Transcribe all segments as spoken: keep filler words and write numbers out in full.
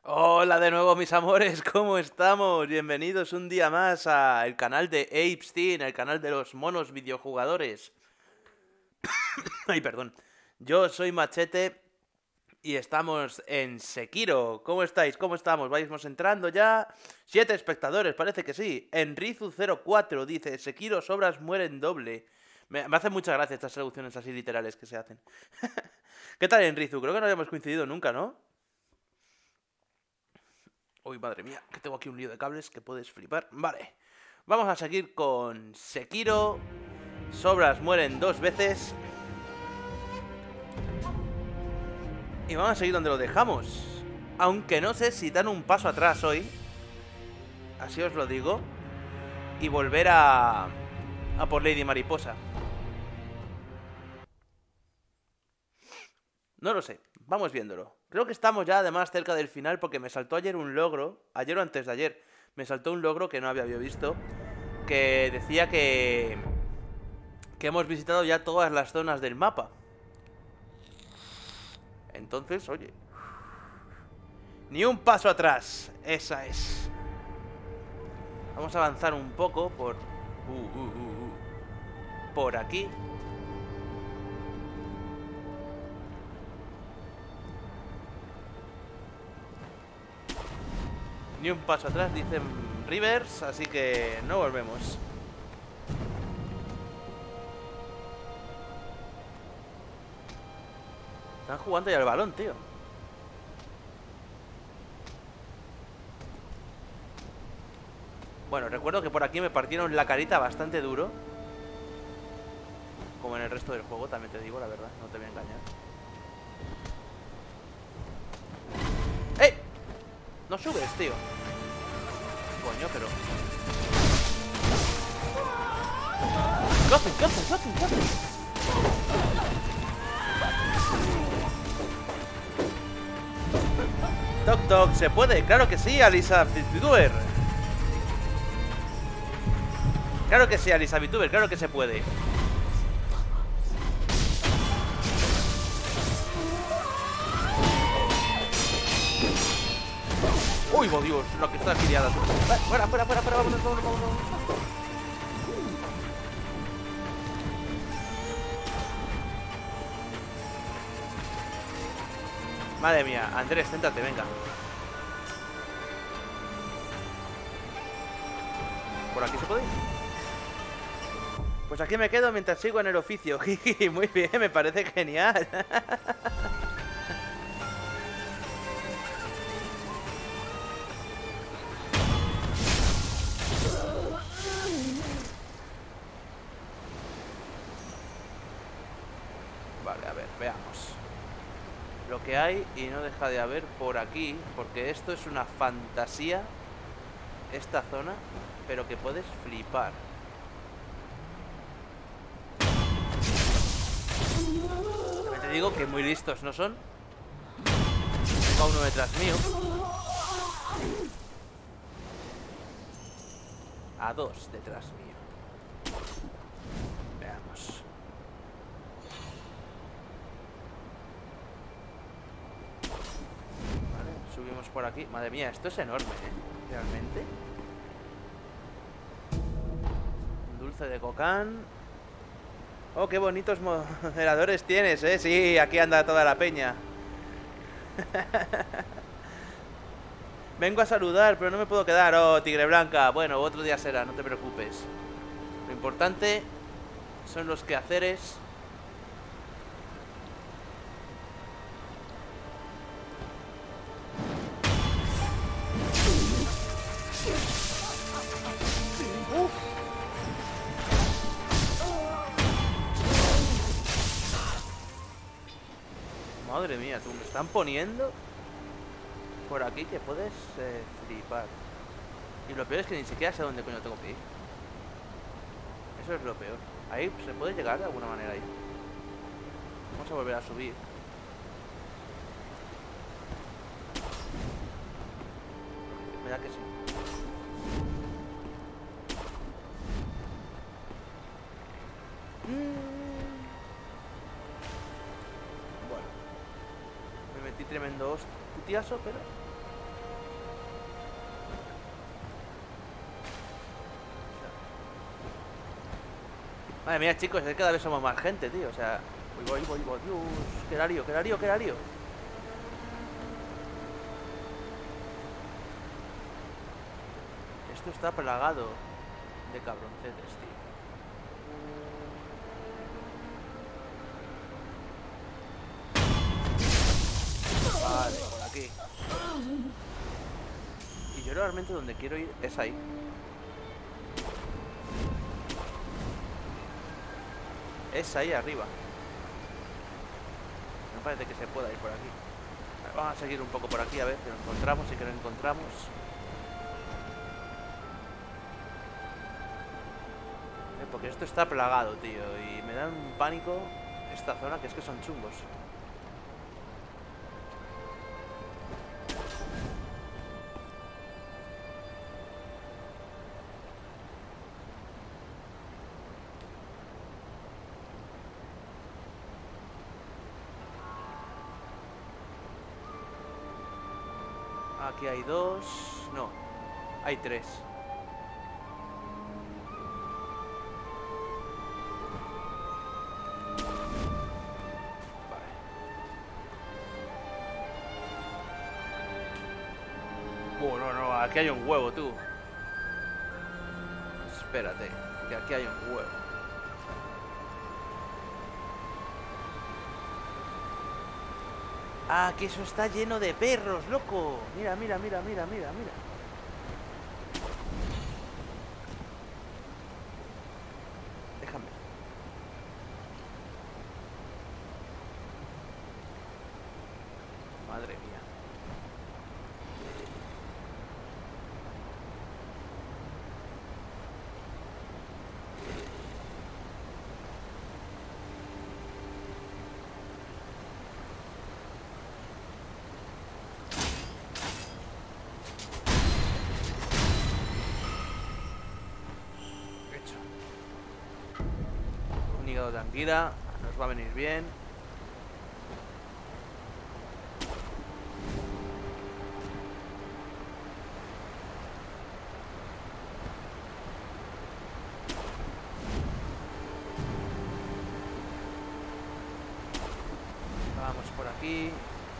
Hola de nuevo mis amores, ¿cómo estamos? Bienvenidos un día más al canal de Apestein, el canal de los monos videojugadores. Ay, perdón. Yo soy Machete y estamos en Sekiro. ¿Cómo estáis? ¿Cómo estamos? ¿Vamos entrando ya? Siete espectadores, parece que sí. Enrizu cero cuatro dice, Sekiro sobras mueren doble. Me, me hacen mucha gracia estas traducciones así literales que se hacen. ¿Qué tal, Enrizu? Creo que no habíamos coincidido nunca, ¿no? Uy, madre mía, que tengo aquí un lío de cables que puedes flipar. Vale, vamos a seguir con Sekiro. Sobras mueren dos veces. Y vamos a seguir donde lo dejamos. Aunque no sé si dan un paso atrás hoy. Así os lo digo. Y volver a... a por Lady Mariposa. No lo sé, vamos viéndolo. Creo que estamos ya además cerca del final porque me saltó ayer un logro. Ayer o antes de ayer. Me saltó un logro que no había visto. Que decía que... que hemos visitado ya todas las zonas del mapa. Entonces, oye, ni un paso atrás. Esa es. Vamos a avanzar un poco por... Uh, uh, uh, uh. Por aquí. Ni un paso atrás, dicen Rivers, así que no volvemos. Están jugando ya el balón, tío. Bueno, recuerdo que por aquí me partieron la carita bastante duro. Como en el resto del juego, también te digo la verdad, no te voy a engañar. ¡Eh! No subes, tío. Coño, pero... ¿Qué hacen? ¿Qué hacen? ¿Qué hacen? ¿Qué hacen? Toc toc, ¿se puede? Claro que sí, Alisa VTuber. Claro que sí, Alisa VTuber, claro que se puede. Uy, oh Dios, lo que está aquí liada. Fuera, fuera, fuera, fuera, vámonos, vámonos, vámonos. Madre mía, Andrés, céntrate, venga. ¿Por aquí se puede ir? Pues aquí me quedo mientras sigo en el oficio. Muy bien, me parece genial. Vale, a ver, veamos lo que hay y no deja de haber por aquí, porque esto es una fantasía, esta zona, pero que puedes flipar. También te digo que muy listos no son. Tengo a uno detrás mío. A dos detrás mío. Veamos. Subimos por aquí. Madre mía, esto es enorme, ¿eh? Realmente. Dulce de cocán. Oh, qué bonitos moderadores tienes, ¿eh? Sí, aquí anda toda la peña. Vengo a saludar, pero no me puedo quedar. Oh, Tigre Blanca. Bueno, otro día será, no te preocupes. Lo importante son los quehaceres. Madre mía, tú me están poniendo por aquí que puedes eh, flipar. Y lo peor es que ni siquiera sé dónde coño tengo que ir. Eso es lo peor. Ahí se puede llegar de alguna manera ahí. Vamos a volver a subir. Me da que sí. Bueno. Me metí tremendo hostiazo, pero... Madre mía, chicos, es que cada vez somos más gente, tío. O sea, voy, voy, voy, voy, Dios. Qué larío, qué larío, qué larío. Esto está plagado de cabroncetes, tío. Vale, por aquí. Y yo realmente donde quiero ir es ahí. Es ahí arriba. Me parece que se pueda ir por aquí. Vamos a seguir un poco por aquí a ver si lo encontramos y que lo encontramos. Eh, porque esto está plagado, tío. Y me da un pánico esta zona, que es que son chungos. Aquí hay dos... No, hay tres. Vale. Bueno, no, aquí hay un huevo, tú. Espérate, que aquí hay un huevo. Ah, que eso está lleno de perros, loco. Mira, mira, mira, mira, mira, mira. Déjame. Madre mía. Tranquila, nos va a venir bien. Vamos por aquí.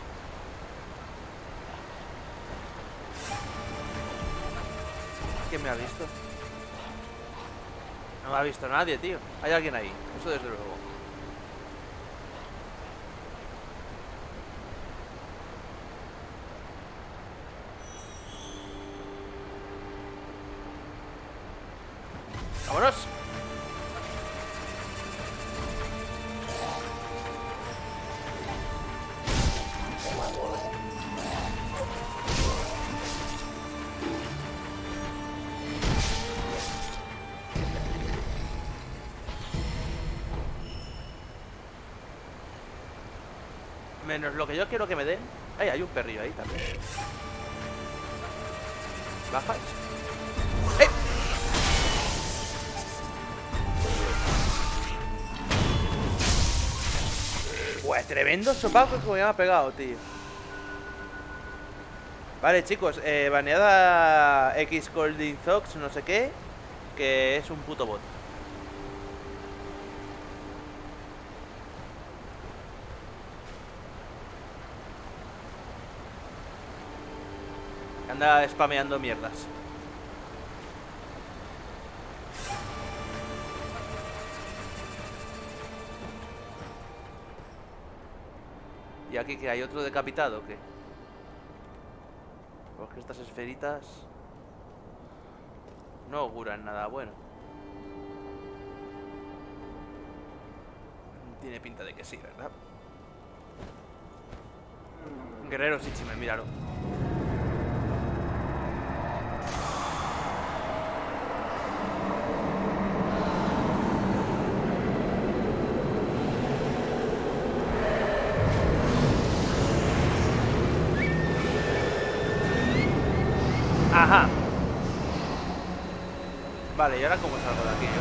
¿Quién me ha visto? No me ha visto nadie, tío. Hay alguien ahí, eso desde luego. ¡Vámonos! Menos lo que yo quiero que me den. Ay, hay un perrillo ahí también. ¿Bajas? ¡Eh! Pues tremendo sopapo que me ha pegado, tío. Vale, chicos, eh, baneada X Colding Zox, no sé qué, que es un puto bot. Anda spameando mierdas. ¿Y aquí que hay otro decapitado o qué? Porque estas esferitas no auguran nada bueno. Tiene pinta de que sí, ¿verdad? Guerrero Shichime, míralo. Ajá. Vale, ¿y ahora cómo salgo de aquí yo?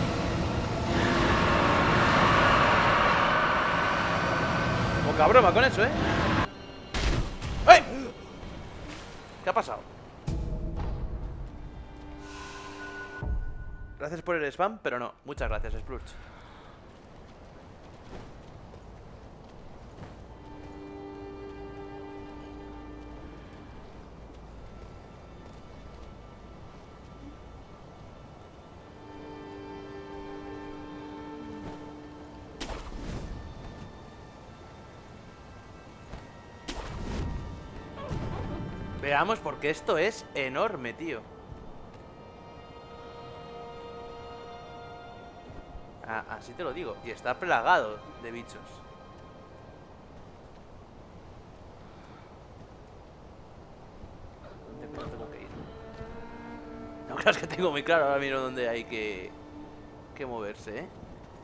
Poca broma con eso, ¿eh? ¡Ey! ¿Qué ha pasado? Gracias por el spam, pero no. Muchas gracias, Splurge. Veamos, porque esto es enorme, tío. Ah, así te lo digo. Y está plagado de bichos. ¿Dónde puedo tengo que ir? No creas que tengo muy claro ahora mismo dónde hay que, que moverse, ¿eh?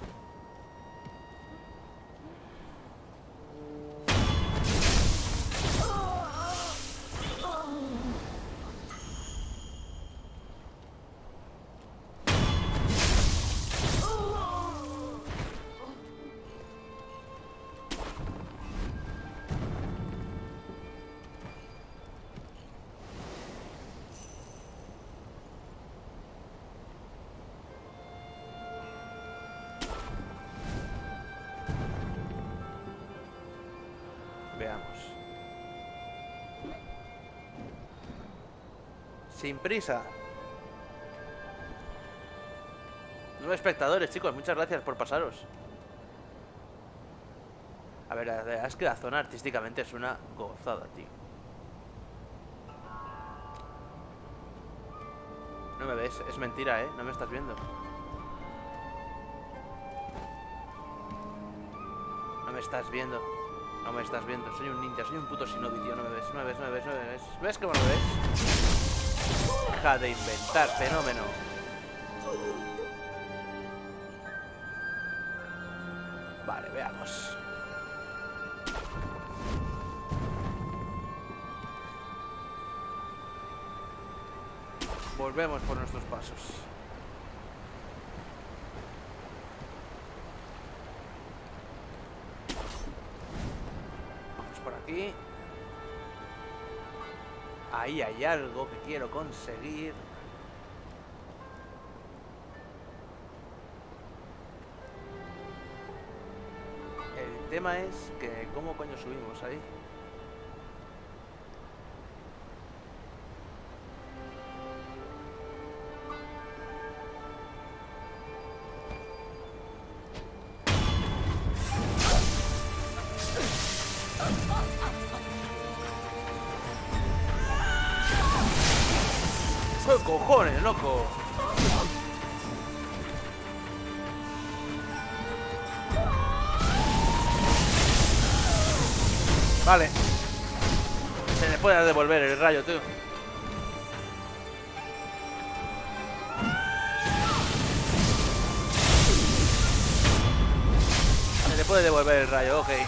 Veamos. Sin prisa. Nueve espectadores, chicos. Muchas gracias por pasaros. A ver, la verdad es que la zona artísticamente es una gozada, tío. No me ves. Es mentira, ¿eh? No me estás viendo. No me estás viendo. No me estás viendo, soy un ninja, soy un puto shinobi, tío, no me ves, no me ves, no me ves, no me ves. ¿Ves que no me ves? Deja de inventar, fenómeno. Vale, veamos. Volvemos por nuestros pasos. Aquí. Ahí hay algo que quiero conseguir. El tema es que ¿cómo coño subimos ahí? ¡Qué cojones, loco! Vale. Se le puede devolver el rayo, tío. Se le puede devolver el rayo, ok.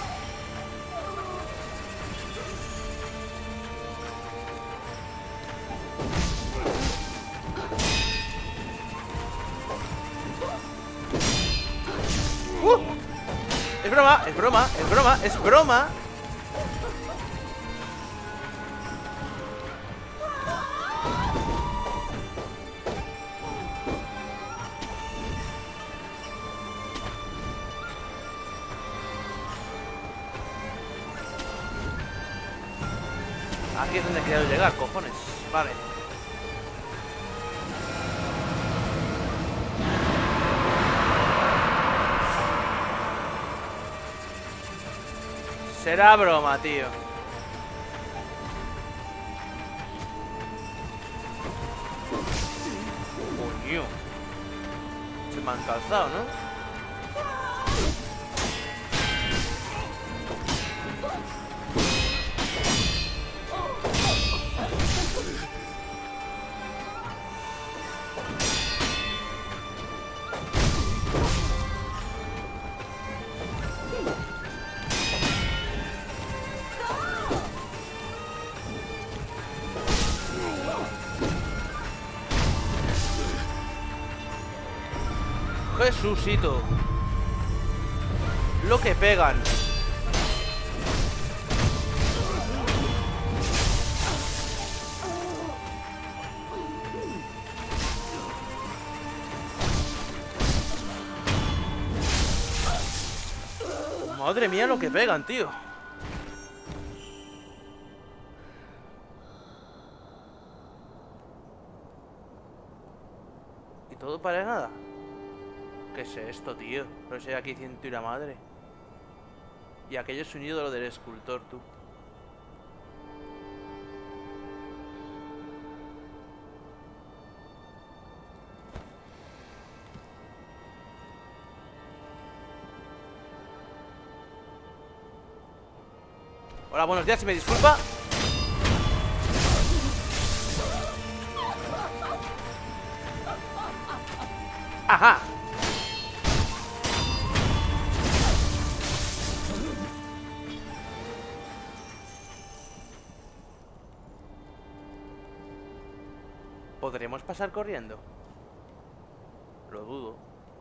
Es broma, es broma, es broma, es broma. Aquí es donde he querido llegar, cojones. Vale. Será broma, tío. Coño. Se me han calzado, ¿no? Jesucito. Lo que pegan. Madre mía lo que pegan, tío. ¿Y todo para nada? ¿Qué es esto, tío? Pero si hay aquí ciento y la madre. Y aquello es un ídolo del escultor, tú. Hola, buenos días, si me disculpa. Ajá. ¿Podremos pasar corriendo? Lo dudo.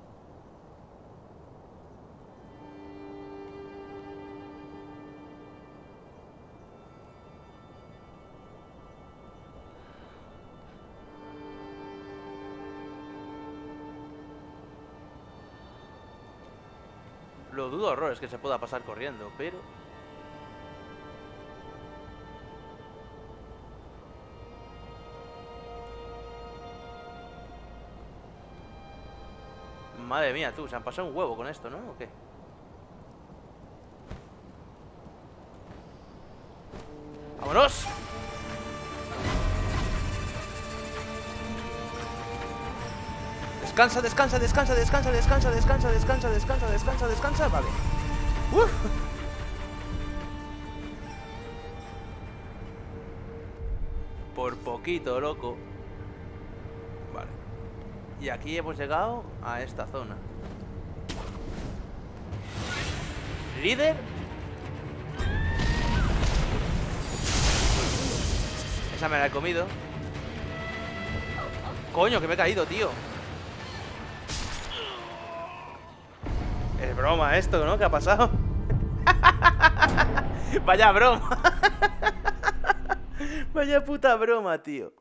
Lo dudo horrores que se pueda pasar corriendo, pero... Madre mía, tú, se han pasado un huevo con esto, ¿no? ¿O qué? ¡Vámonos! Descansa, descansa, descansa, descansa, descansa, descansa, descansa, descansa, descansa, descansa, vale. Uf. Por poquito, loco. Vale. Y aquí hemos llegado a esta zona. ¿Líder? Esa me la he comido. Coño, que me he caído, tío. Es broma esto, ¿no? ¿Qué ha pasado? Vaya broma. Vaya puta broma, tío.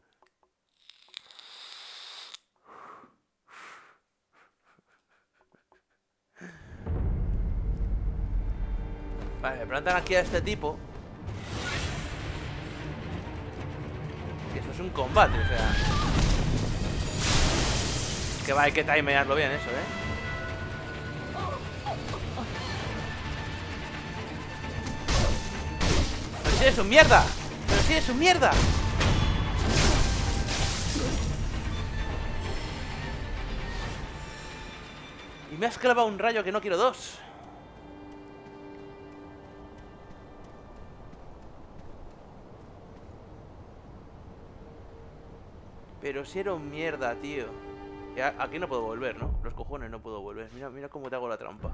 Vale, me plantan aquí a este tipo. Que esto es un combate, o sea. Que va, hay que timearlo bien eso, ¿eh? ¡Pero si eres un mierda! ¡Pero si eres un mierda! Y me has clavado un rayo que no quiero dos. Pero si era un mierda, tío. Y aquí no puedo volver, ¿no? Los cojones no puedo volver. Mira, mira cómo te hago la trampa.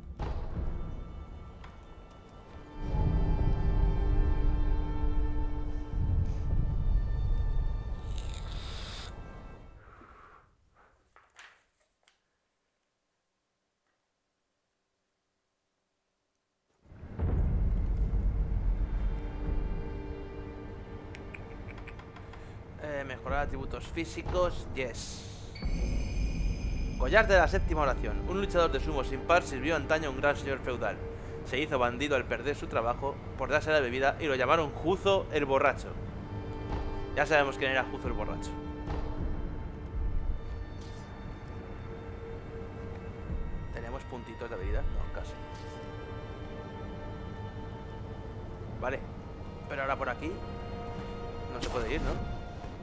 Eh, mejorar atributos físicos, yes. Collar de la séptima oración. Un luchador de sumo sin par sirvió antaño a un gran señor feudal. Se hizo bandido al perder su trabajo por darse la bebida y lo llamaron Juzo el borracho. Ya sabemos quién era Juzo el borracho. ¿Tenemos puntitos de habilidad? No, casi. Vale. Pero ahora por aquí no se puede ir, ¿no?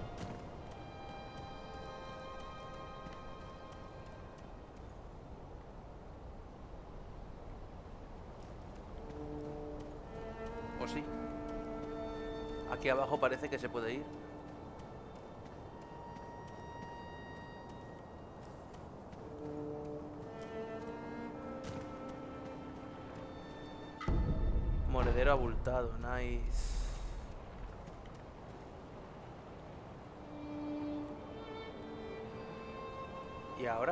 Sí. Aquí abajo parece que se puede ir. Monedero abultado, nice. ¿Y ahora?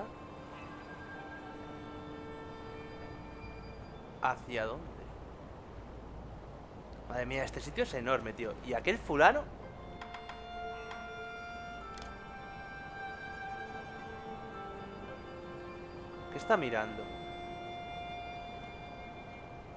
¿Hacia dónde? Madre mía, este sitio es enorme, tío. ¿Y aquel fulano? ¿Qué está mirando?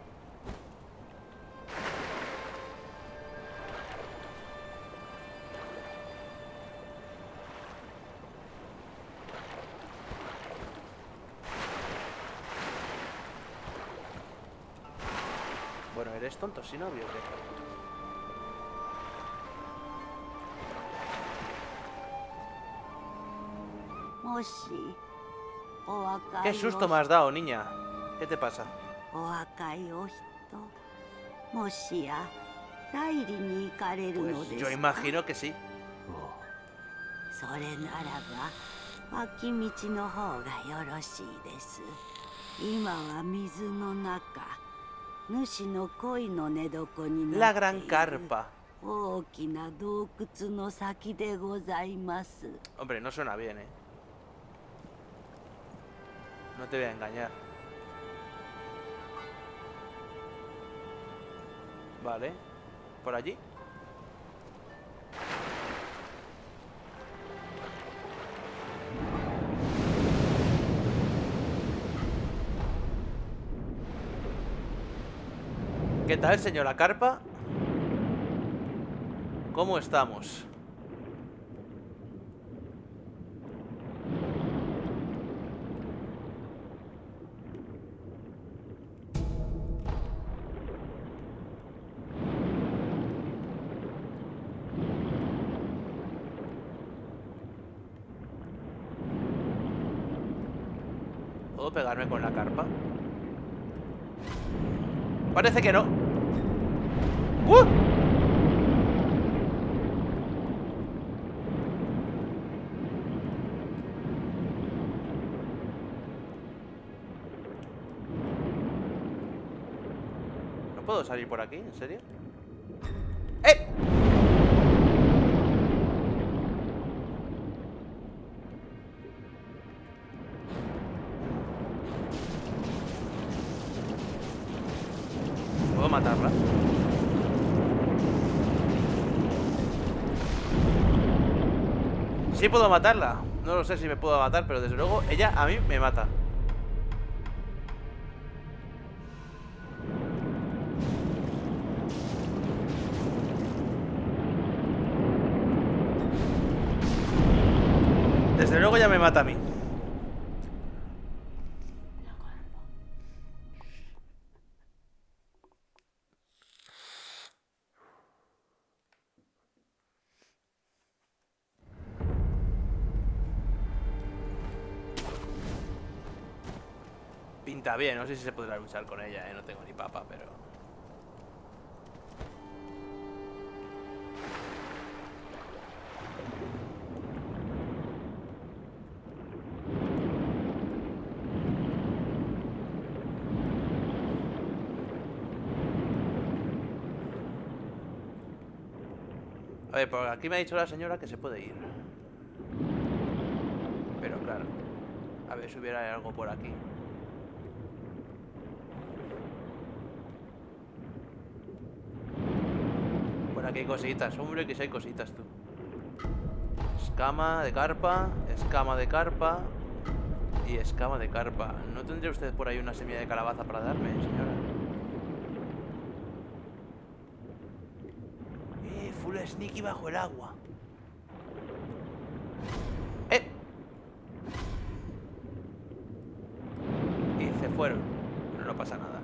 ¿Eres tonto, si novio o qué? ¿Qué susto me has dado, niña? ¿Qué te pasa? Pues yo imagino que sí. La gran carpa. Hombre, no suena bien, eh. No te voy a engañar. Vale. ¿Por allí? ¿Qué tal, señora carpa? ¿Cómo estamos? ¿Puedo pegarme con la carpa? Parece que no. ¡Uh! ¿No puedo salir por aquí? ¿En serio? ¡Eh! ¿Puedo matarla? Sí puedo matarla. No lo sé si me puedo matar, pero desde luego ella a mí me mata. Desde luego ya me mata a mí. Pinta bien, no sé si se podrá luchar con ella, ¿eh? No tengo ni papa, pero... A ver, por aquí me ha dicho la señora que se puede ir. Pero claro, a ver si hubiera algo por aquí. Por aquí hay cositas, hombre, que si hay cositas, tú. Escama de carpa, escama de carpa y escama de carpa. ¿No tendría usted por ahí una semilla de calabaza para darme, señora? Eh, full sneaky bajo el agua. Eh. Y se fueron. Pero no pasa nada.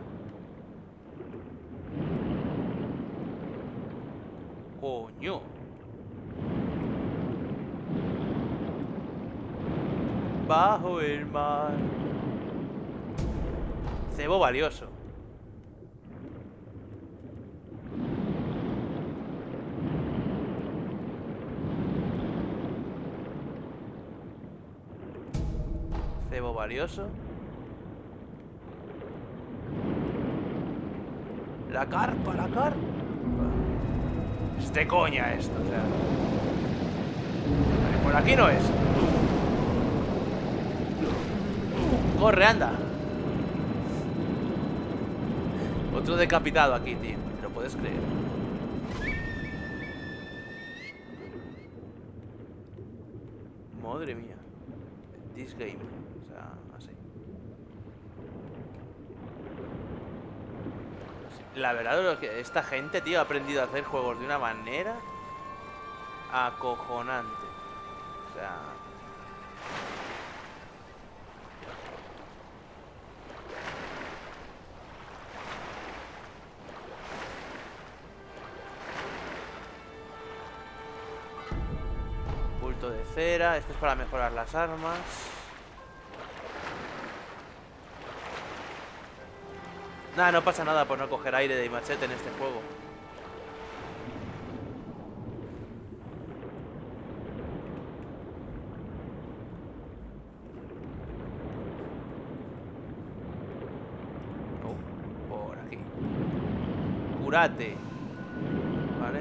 Coño. Bajo el mar. Cebo valioso. Cebo valioso. La carpa, la carpa. Es de coña esto, o sea. Por aquí no es. Corre, anda. Otro decapitado aquí, tío. ¿Lo puedes creer? Madre mía. This game. O sea, así. La verdad es que esta gente, tío, ha aprendido a hacer juegos de una manera acojonante. O sea... bulto de cera. Esto es para mejorar las armas. Nada, no pasa nada por no coger aire de machete en este juego. Oh, por aquí. Curate. Vale.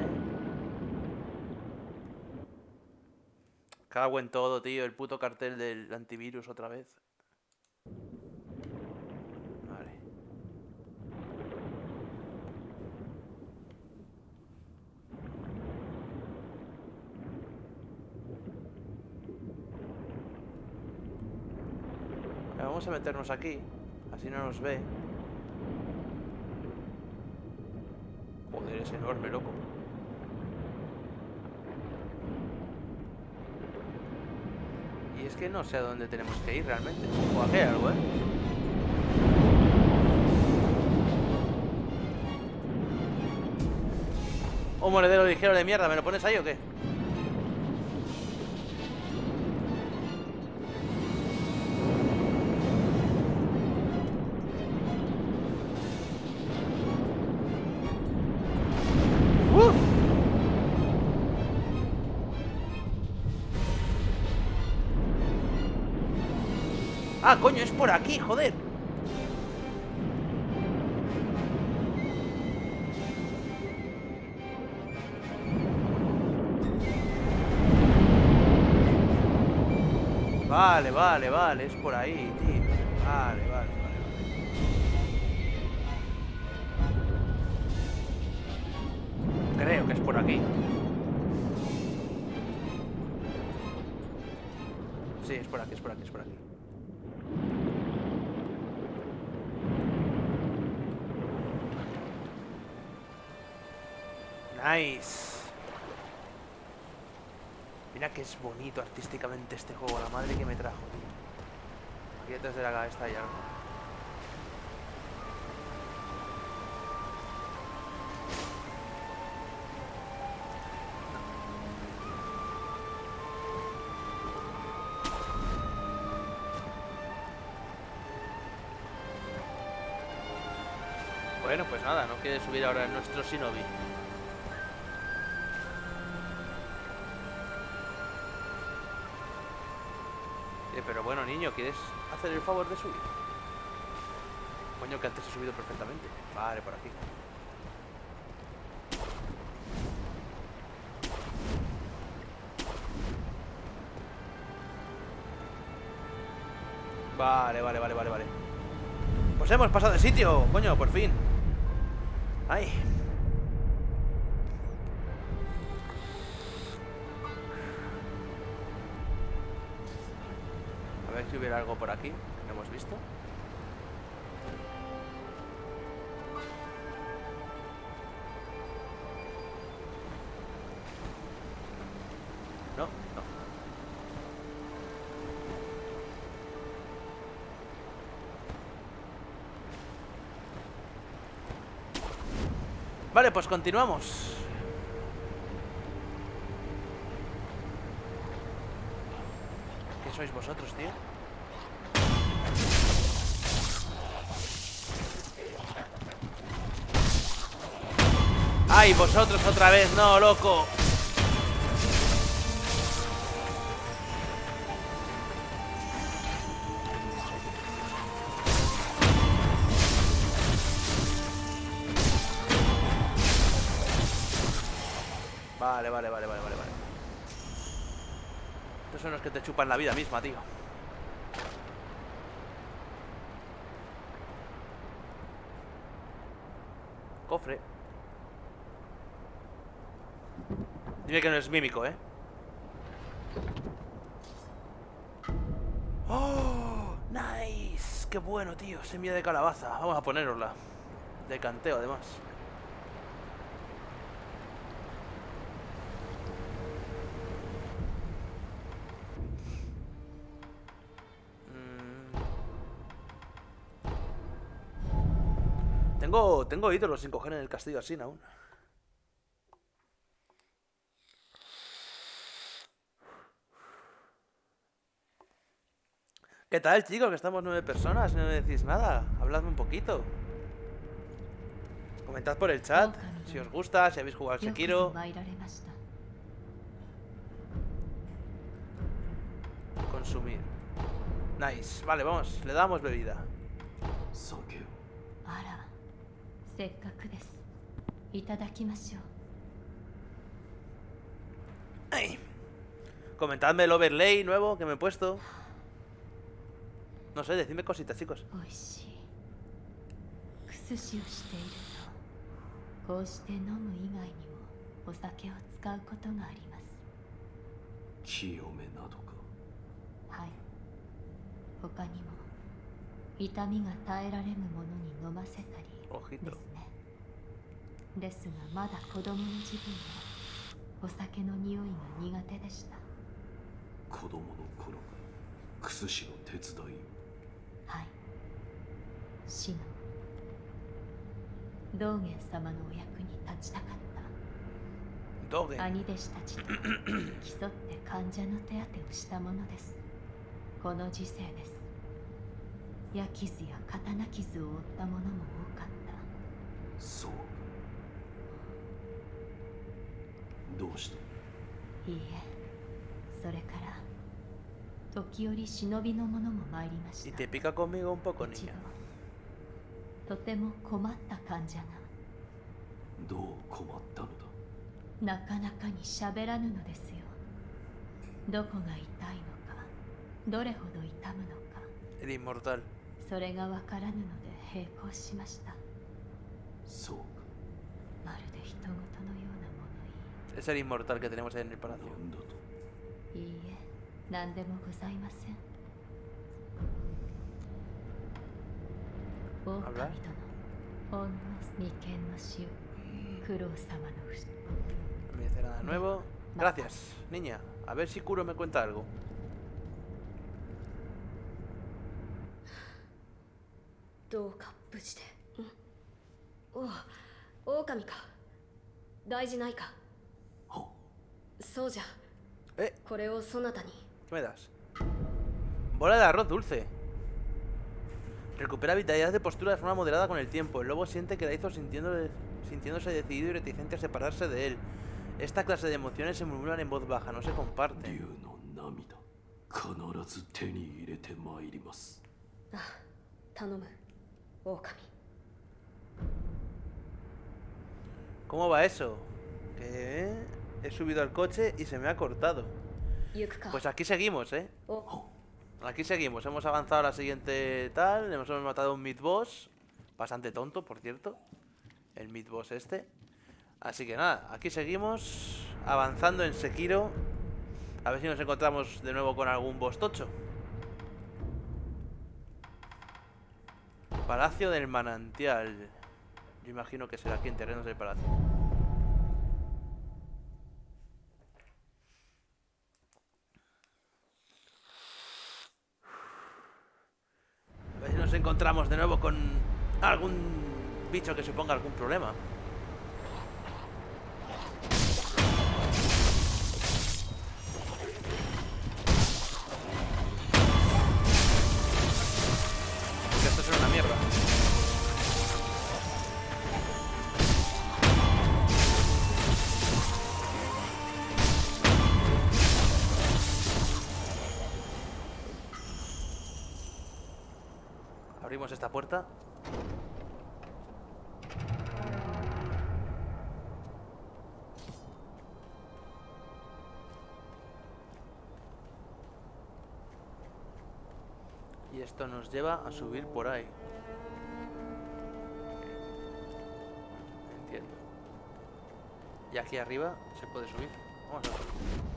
Cago en todo, tío. El puto cartel del antivirus otra vez. Vale. Vamos a meternos aquí. Así no nos ve. Joder, es enorme, loco. Y es que no sé a dónde tenemos que ir realmente. O aquí hay algo, ¿eh? Un monedero ligero de mierda. ¿Me lo pones ahí o qué? Ah, coño, es por aquí, joder. Vale, vale, vale, es por ahí, tío. Vale, vale, vale, vale. Creo que es por aquí. Sí, es por aquí, es por aquí, es por aquí. Nice. Mira que es bonito artísticamente este juego. La madre que me trajo, tío. Aquí detrás de la cabeza hay algo. Bueno, pues nada, no quiere subir ahora nuestro Shinobi. Eh, pero bueno, niño, ¿quieres hacer el favor de subir? Coño, que antes he subido perfectamente. Vale, por aquí. Vale, vale, vale, vale, vale. Pues hemos pasado de sitio, coño, por fin. Ay. A ver si hubiera algo por aquí que no hemos visto. No, no. Vale, pues continuamos. ¿Qué sois vosotros, tío? ¡Ay, vosotros otra vez! ¡No, loco! Vale, vale, vale, vale, vale, vale. Estos son los que te chupan la vida misma, tío. Cofre. Dime que no es mímico, ¿eh? ¡Oh! ¡Nice! ¡Qué bueno, tío! Semilla de calabaza. Vamos a ponérosla. De canteo, además. Tengo, tengo ídolos sin coger en el castillo así aún. ¿Qué tal, chicos? Que estamos nueve personas y no me decís nada. Habladme un poquito. Comentad por el chat si os gusta, si habéis jugado al Sekiro. Consumir. Nice. Vale, vamos. Le damos bebida. Ay. Comentadme el overlay nuevo que me he puesto. No sé, decidme cositas, chicos. Ojito. ですがまだ子供の自分はお酒の匂いが苦手でした。子供の頃からクス氏の手伝い。はい。シノ。道元様のお役に立ちたかった。 道元。 兄弟子たちと競って患者の手当てをしたものです。この時世です。矢傷や刀傷を負った者も多かった。そう。 どうした？いいえ、それから時折忍びの者も参りました。 Y te pica conmigo un poco, niña. とても困った患者が。どう困ったのだ？なかなかに喋らぬのですよ。どこが痛いのか、どれほど痛むのか。 El inmortal. それがわからぬので並行しました。そうか。まるで人事のような。 Es el inmortal que tenemos ahí en el palacio. ¿Habla? No me dice nada nuevo. Gracias, niña. A ver si Kuro me cuenta algo. ¿Eh? ¿Qué me das? Bola de arroz dulce. Recupera vitalidad de postura de forma moderada con el tiempo. El lobo siente que la hizo sintiendo, sintiéndose decidido y reticente a separarse de él. Esta clase de emociones se murmuran en voz baja, no se comparten. ¿Cómo va eso? ¿Qué? He subido al coche y se me ha cortado. Pues aquí seguimos, ¿eh? Aquí seguimos. Hemos avanzado a la siguiente tal. Hemos matado a un mid-boss. Bastante tonto, por cierto. El mid-boss este. Así que nada, aquí seguimos avanzando en Sekiro. A ver si nos encontramos de nuevo con algún boss tocho. Palacio del Manantial. Yo imagino que será aquí en terrenos del palacio. A ver si nos encontramos de nuevo con algún bicho que suponga algún problema. Porque esto es una mierda. Abrimos esta puerta. Y esto nos lleva a subir por ahí. Entiendo. Y aquí arriba se puede subir. Vamos a ver.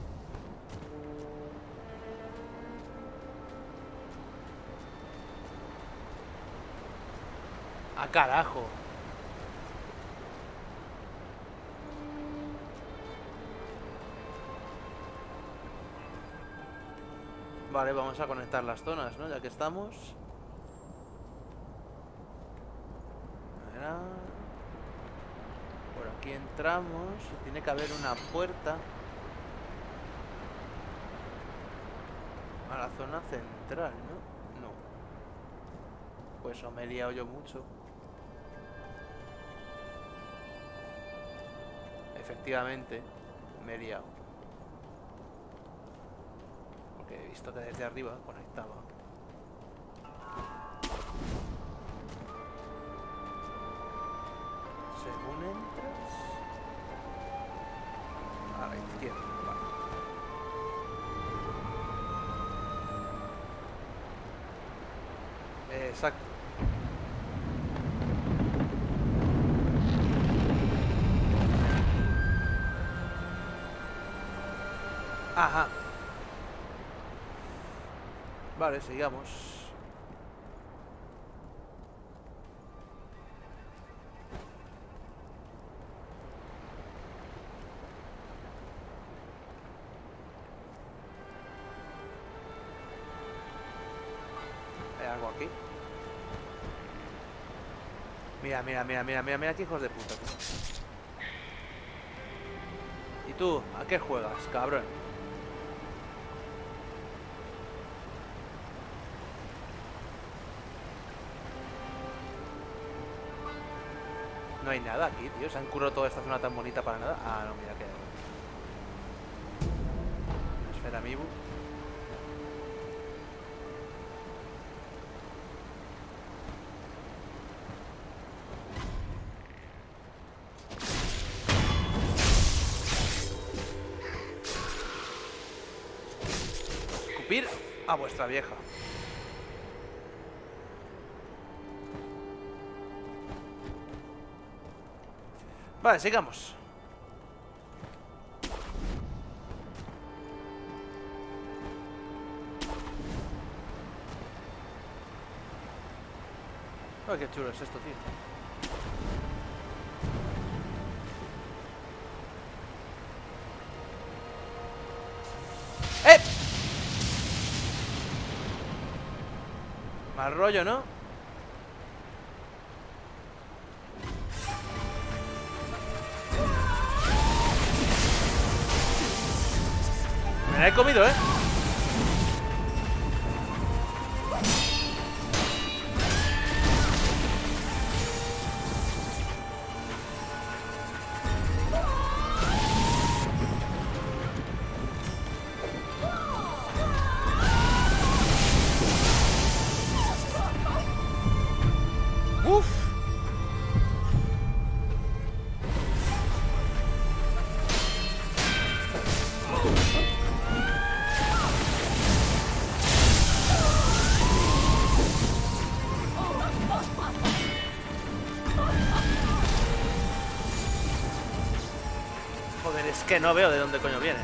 ¡Ah, carajo! Vale, vamos a conectar las zonas, ¿no? Ya que estamos. Mira. Por aquí entramos. Tiene que haber una puerta a la zona central, ¿no? Pues o me he liado yo mucho. Efectivamente, me he liado. Porque he visto que desde arriba conectaba. Según entras... a la izquierda, vale. Exacto. Ajá. Vale, sigamos. ¿Hay algo aquí? Mira, mira, mira, mira, mira, mira, qué hijos de puta. ¿Y tú? ¿A qué juegas, cabrón? No hay nada aquí, tío. Se han curado toda esta zona tan bonita para nada. Ah, no, mira que... una esfera Amiibo. Escupir a vuestra vieja. Vale, sigamos. Ay, qué chulo es esto, tío. ¡Eh! Mal rollo, ¿no? Me la he comido, ¿eh? Uf. Joder, es que no veo de dónde coño viene.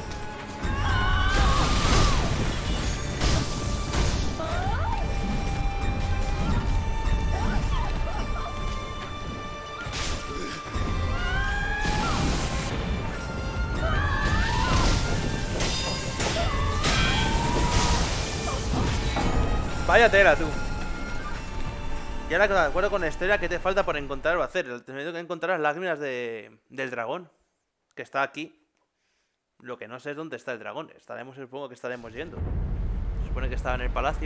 Vaya tela, tú. Y ahora, de acuerdo con la historia, ¿qué te falta por encontrar o hacer? Te tengo que encontrar las lágrimas de, del dragón, que está aquí. Lo que no sé es dónde está el dragón. Estaremos, supongo que estaremos yendo. Se supone que estaba en el palacio.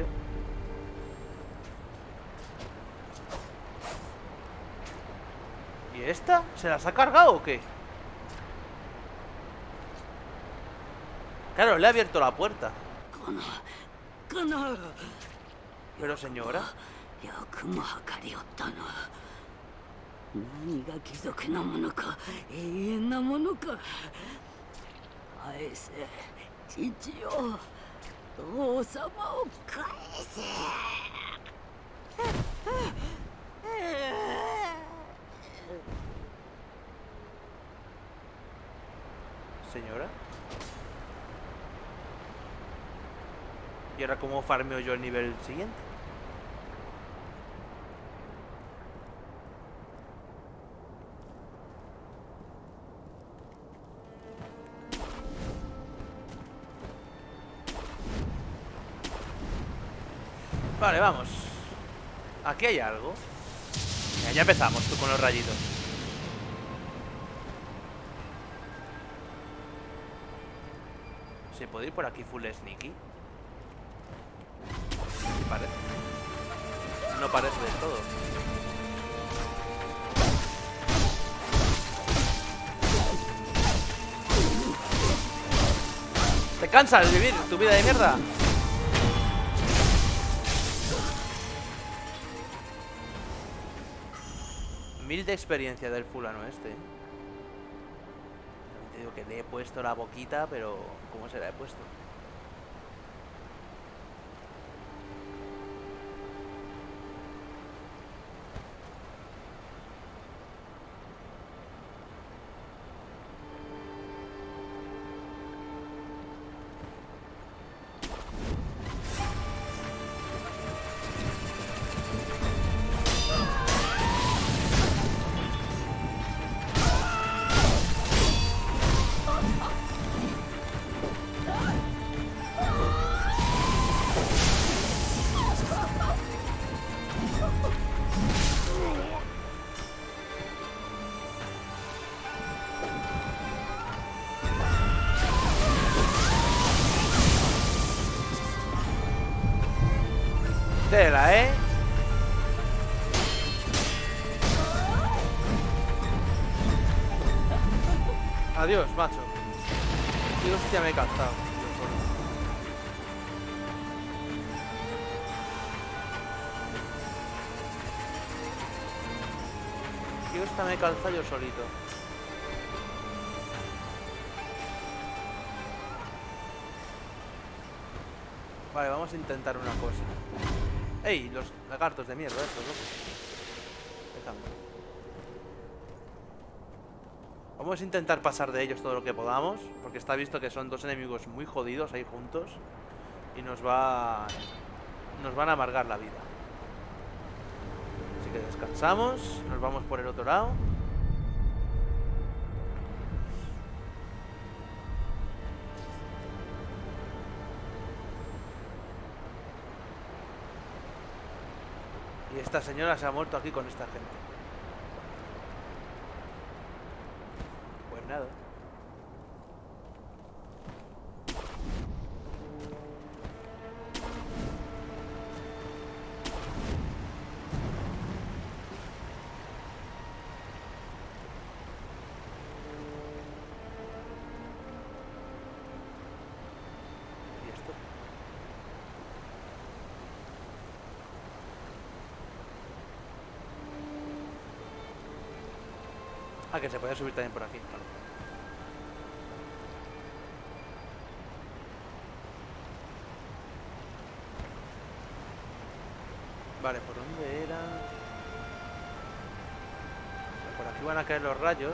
¿Y esta? ¿Se las ha cargado o qué? Claro, le ha abierto la puerta. Pero señora... Señora. ¿Y ahora cómo farmeo yo el nivel siguiente? Vale, vamos. Aquí hay algo. Ya, ya empezamos tú con los rayitos. ¿Se puede ir por aquí full sneaky? Parece. no parece del todo. ¿Te cansas de vivir tu vida de mierda? Mil de experiencia del fulano este. Te digo que le he puesto la boquita, pero ¿cómo se la he puesto? Tela, ¿eh? Adiós, macho. Digo, si ya me he cansado. Digo, esta me he cansado yo solito. Vale, vamos a intentar una cosa. ¡Ey! Los lagartos de mierda estos, ¿no? Déjame. Vamos a intentar pasar de ellos todo lo que podamos, porque está visto que son dos enemigos muy jodidos ahí juntos y nos va... nos van a amargar la vida. Así que descansamos, nos vamos por el otro lado. Y esta señora se ha muerto aquí con esta gente. Pues nada. ¿Y esto? Ah, que se puede subir también por aquí. Vale. Vale, ¿por dónde era? Por aquí van a caer los rayos.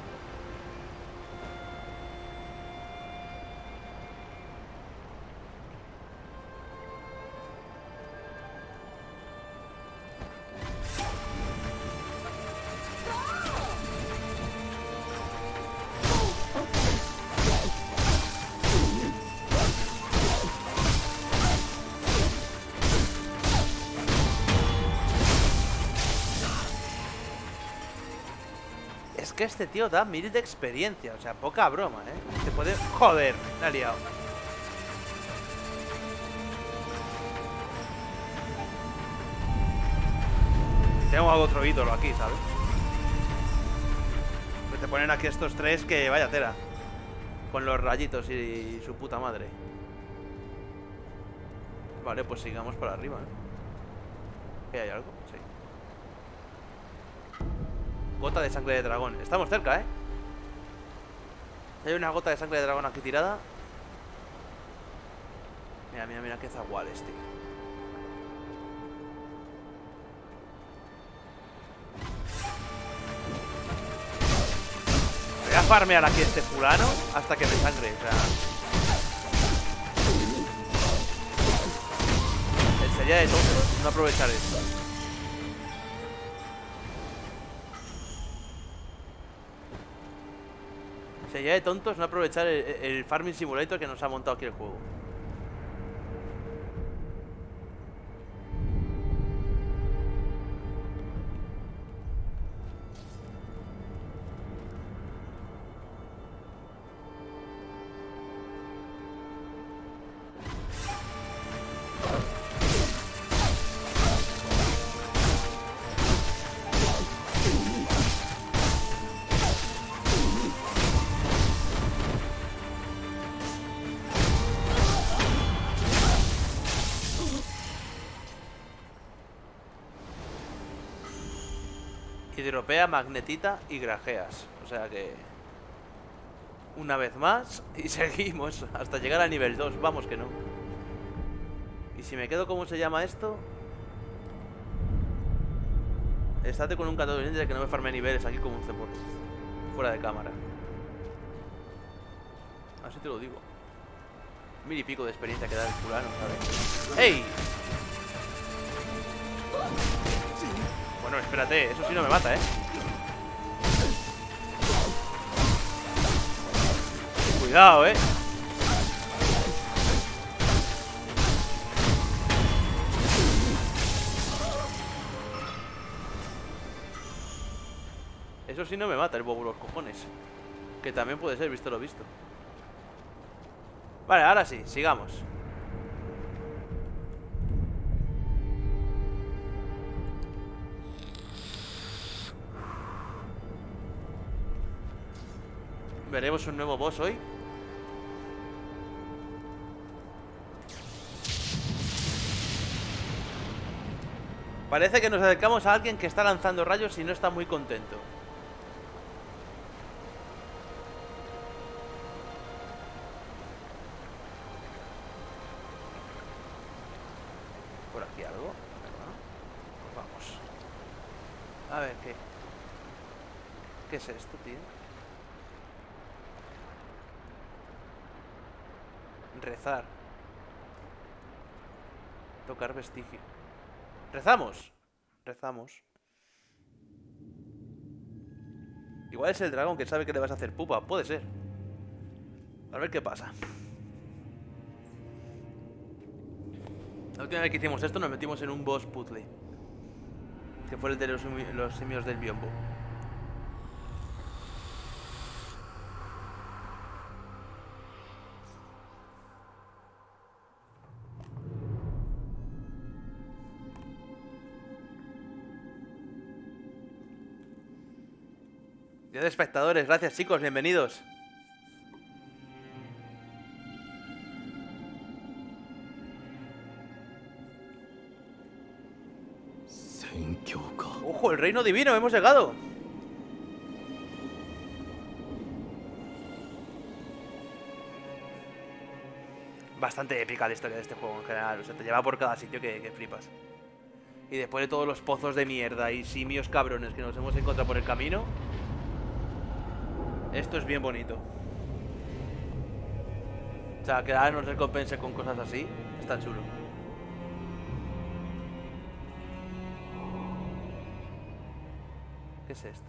Es que este tío da mil de experiencia, o sea, poca broma, ¿eh? Se puede... Joder, me ha liado. Tengo otro ídolo aquí, ¿sabes? Que te ponen aquí estos tres que vaya tela. Con los rayitos y su puta madre. Vale, pues sigamos por arriba, ¿eh? ¿Qué hay algo? Sí. Gota de sangre de dragón. Estamos cerca, ¿eh? Hay una gota de sangre de dragón aquí tirada. Mira, mira, mira qué zaguales, tío. Voy a farmear aquí a este fulano hasta que me sangre, o sea... Sería de tontos no aprovechar esto. Sería de tontos no aprovechar el, el Farming Simulator que nos ha montado aquí el juego. Hidropea, magnetita y grajeas. O sea que... Una vez más y seguimos hasta llegar al nivel dos. Vamos que no. Y si me quedo, ¿cómo se llama esto? Estate con un católico ninja que no me farme niveles aquí como un cepor. Fuera de cámara. Así te lo digo. Mil y pico de experiencia que da el fulano, ¿sabes? ¡Ey! Bueno, espérate, eso sí no me mata, ¿eh? Cuidado, ¿eh? Eso sí no me mata el bobo los cojones. Que también puede ser, visto lo visto. Vale, ahora sí, sigamos. Veremos un nuevo boss hoy. Parece que nos acercamos a alguien que está lanzando rayos y no está muy contento. ¿Por aquí algo? Pues vamos. A ver, ¿qué? ¿Qué es esto, tío? Rezar. Tocar vestigio. Rezamos. Rezamos. Igual es el dragón que sabe que le vas a hacer pupa. Puede ser. A ver qué pasa. La última vez que hicimos esto nos metimos en un boss puzzle, que fue el de los, los simios del biombo. Día de espectadores, gracias chicos, bienvenidos. Ojo, el reino divino, hemos llegado. Bastante épica la historia de este juego en general, o sea, te lleva por cada sitio que, que flipas. Y después de todos los pozos de mierda y simios cabrones que nos hemos encontrado por el camino, esto es bien bonito. O sea, que ahora nos recompense con cosas así, está chulo. ¿Qué es esto?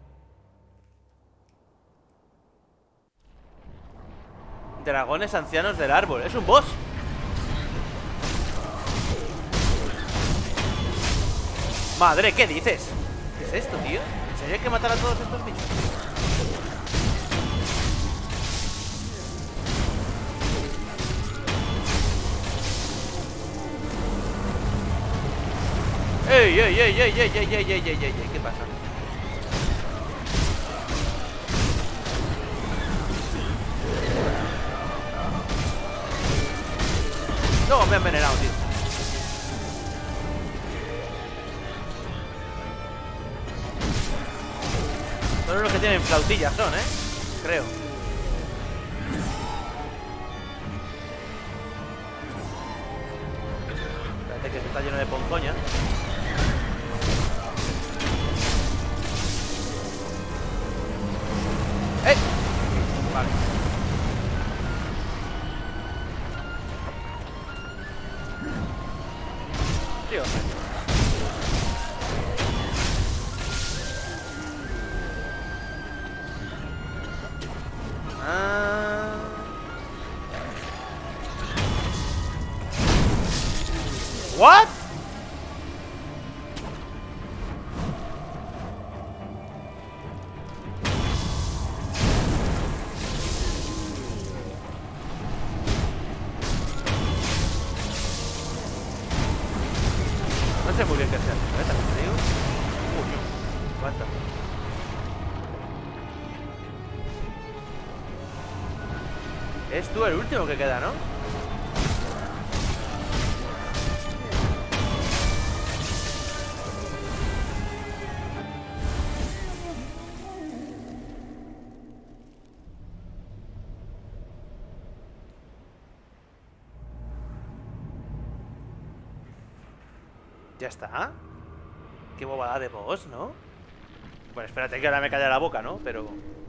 Dragones ancianos del árbol. ¡Es un boss! Madre, ¿qué dices? ¿Qué es esto, tío? ¿En serio hay que matar a todos estos bichos? ¡Ey, ey, ey, ey, ey, ey, ey, ey, ey, ey! ¿Qué pasa? No, me he envenenado, tío. Son los que tienen flautillas, son, ¿eh? Creo. Espérate que está lleno de ponzoña. ¡Eh! Vale. Tío. Ah. What? No sé muy bien qué hacer, ¿sabes? ¿Te digo? Uy, aguanta. Es tú el último que queda, ¿no? Ya está. Qué bobada de boss, ¿no? Bueno, espérate que ahora me calla la boca, ¿no? Pero...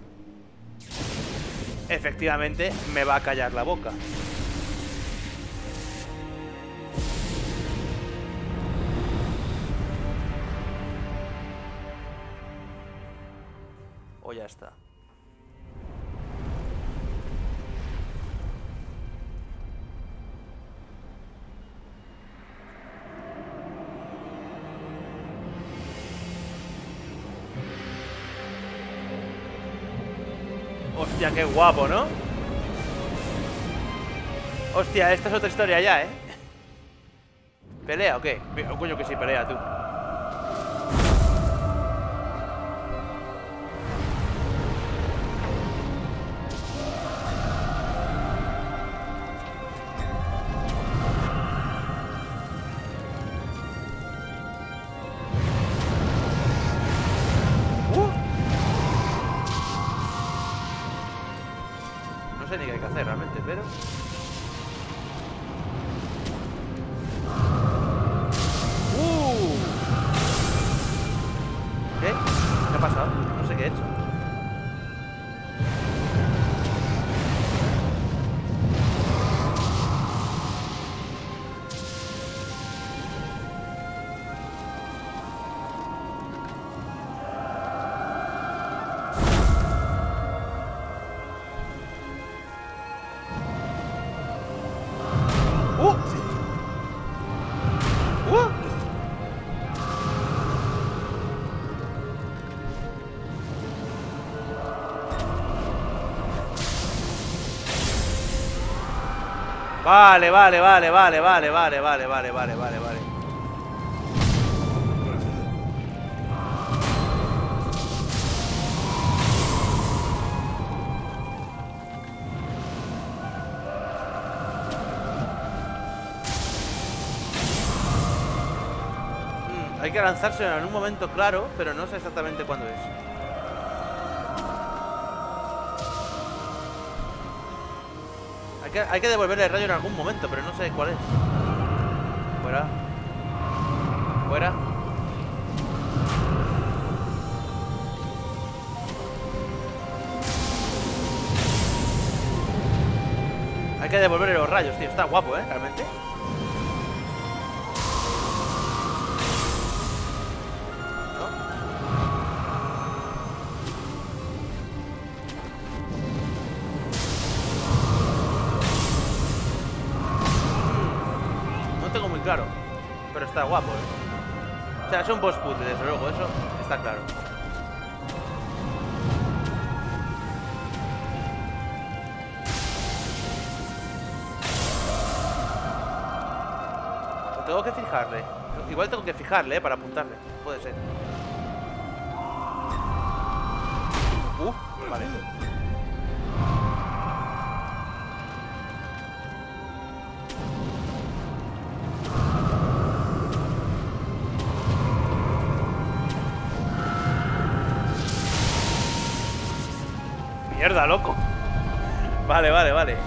efectivamente, me va a callar la boca. O ya está. Hostia, qué guapo, ¿no? Hostia, esta es otra historia ya, ¿eh? ¿Pelea o qué? Oh, coño que sí, pelea, tú. No sé ni qué hay que hacer realmente, pero... ¡Uh! ¿Qué? ¿Qué ha pasado? No sé qué he hecho. Vale, vale, vale, vale, vale, vale, vale, vale, vale, vale, vale. Mm, hay que lanzarse en un momento claro, pero no sé exactamente cuándo es. Hay que, hay que devolverle el rayo en algún momento, pero no sé cuál es. Fuera. Fuera. Hay que devolverle los rayos, tío. Está guapo, ¿eh? Realmente. Claro, pero está guapo, ¿eh? O sea, es un boss puzzle, desde luego, eso está claro. O tengo que fijarle. Igual tengo que fijarle, ¿eh? Para apuntarle. Puede ser. Uh, vale. Mierda, loco. Vale, vale, vale.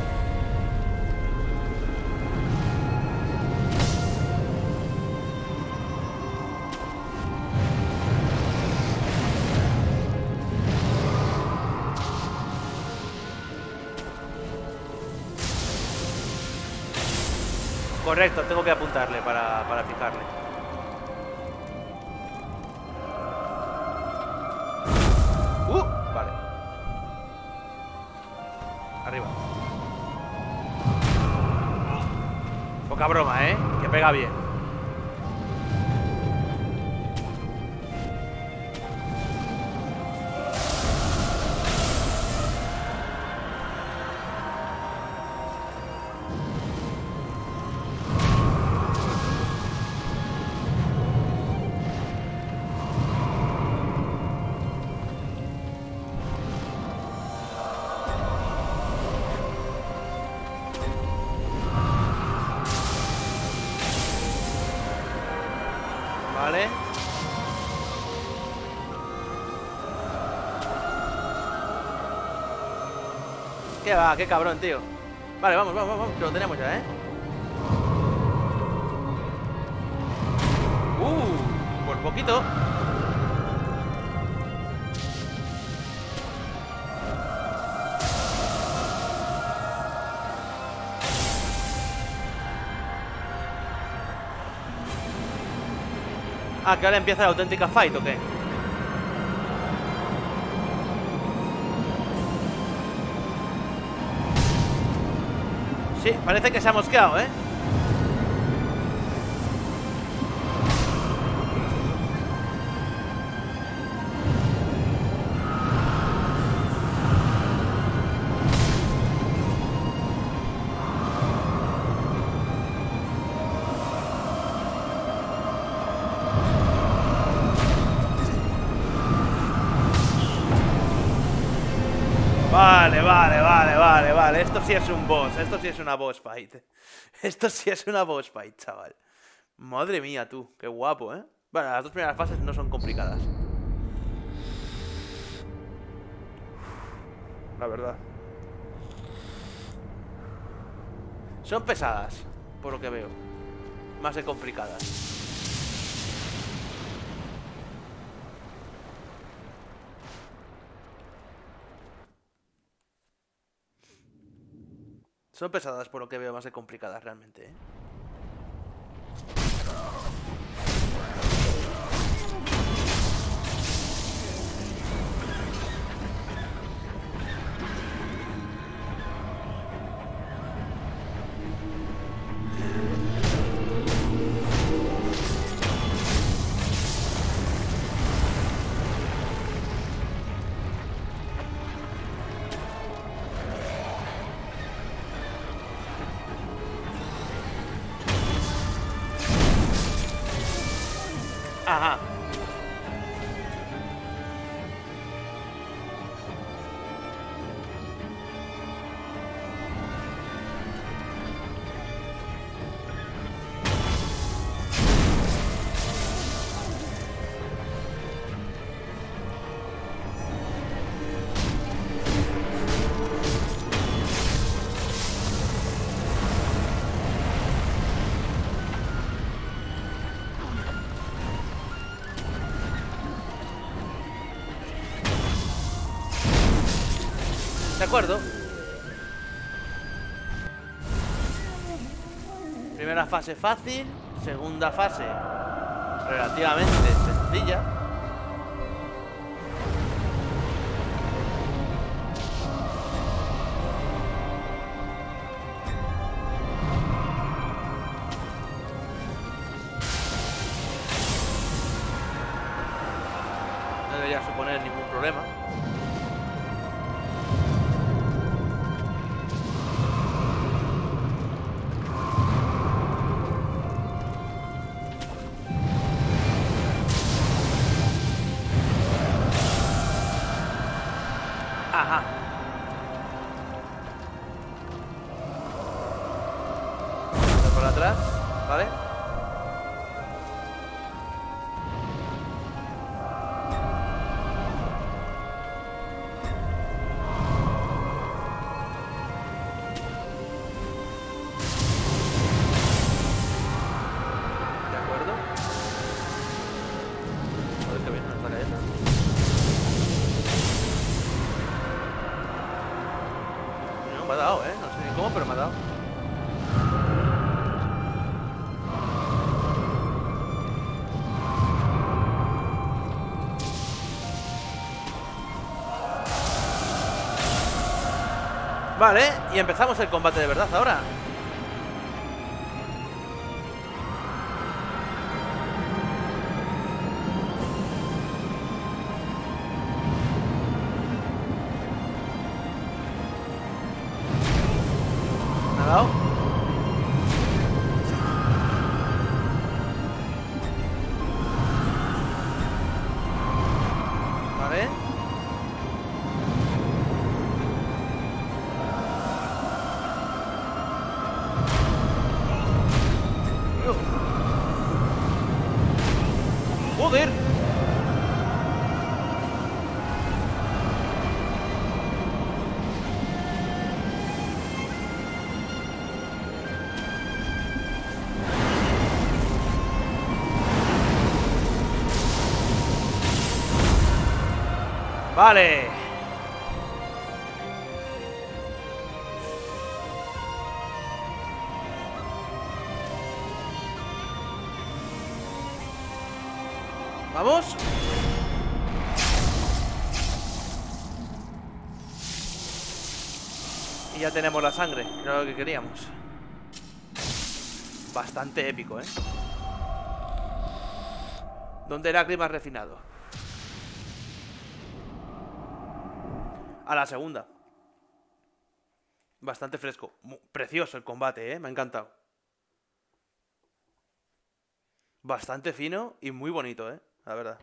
Correcto, tengo que apuntarle para, para fijarle. Uh, vale. Arriba. Poca broma, ¿eh? Que pega bien. Vale. ¿Qué va? Qué cabrón, tío. Vale, vamos, vamos, vamos. Que lo tenemos ya, ¿eh? Uh, por poquito. Ah, que ahora empieza la auténtica fight, ¿o qué? Sí, parece que se ha mosqueado, ¿eh? Vale, vale, vale, vale, vale. Esto sí es un boss. Esto sí es una boss fight. Esto sí es una boss fight, chaval. Madre mía, tú. Qué guapo, ¿eh? Vale, las dos primeras fases no son complicadas. La verdad. Son pesadas, por lo que veo. Más de complicadas. Son pesadas por lo que veo, más de complicadas realmente, ¿eh? Ajá. De acuerdo. Primera fase fácil. Segunda fase relativamente sencilla. No debería suponer ningún problema. Ajá. Por atrás, ¿vale? De acuerdo. Joder, qué bien nos está cayendo. Me ha dado, ¿eh? No sé ni cómo, pero me ha dado. Vale, y empezamos el combate de verdad ahora. ¿Me ha dado? Vale. ¡Joder! Vale. Vamos. Y ya tenemos la sangre, que era lo que queríamos. Bastante épico, ¿eh? ¿Dónde lágrimas refinado? A la segunda. Bastante fresco. Precioso el combate, ¿eh? Me ha encantado. Bastante fino y muy bonito, ¿eh? La verdad.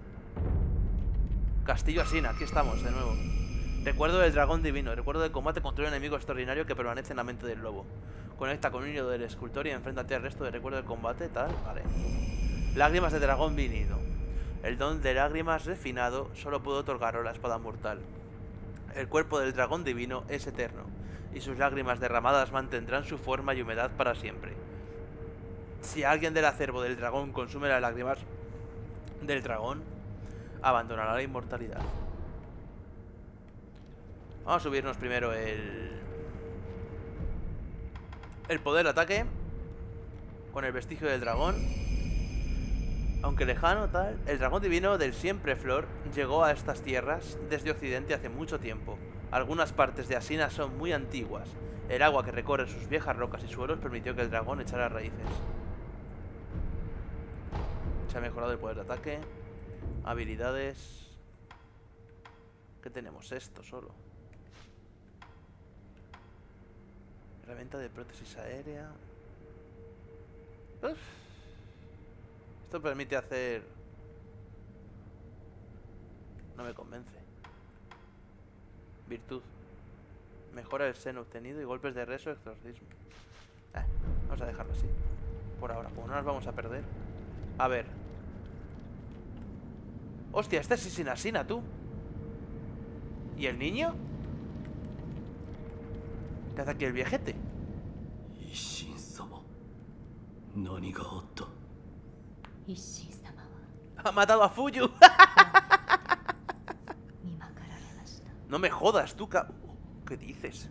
Castillo Asina, aquí estamos de nuevo. Recuerdo del dragón divino. Recuerdo del combate contra un enemigo extraordinario que permanece en la mente del lobo. Conecta con un hilo del escultor y enfréntate al resto de recuerdo del combate, tal. Vale. Lágrimas de dragón divino. El don de lágrimas refinado solo puede otorgarlo la espada mortal. El cuerpo del dragón divino es eterno, y sus lágrimas derramadas mantendrán su forma y humedad para siempre. Si alguien del acervo del dragón consume las lágrimas del dragón, abandonará la inmortalidad. Vamos a subirnos primero el... El poder de ataque. Con el vestigio del dragón. Aunque lejano, tal, el dragón divino del Siempre Flor llegó a estas tierras desde Occidente hace mucho tiempo. Algunas partes de Asina son muy antiguas. El agua que recorre sus viejas rocas y suelos permitió que el dragón echara raíces. Se ha mejorado el poder de ataque. Habilidades. ¿Qué tenemos? Esto solo. Herramienta de prótesis aérea. Uf. Esto permite hacer... No me convence. Virtud. Mejora el seno obtenido y golpes de rezo exorcismo. Eh, vamos a dejarlo así. Por ahora, como no nos vamos a perder. A ver. Hostia, este es sin Asina, tú. ¿Y el niño? ¿Qué hace aquí el viejete? Ha matado a Fuyu. No me jodas, tú. ¿Qué dices?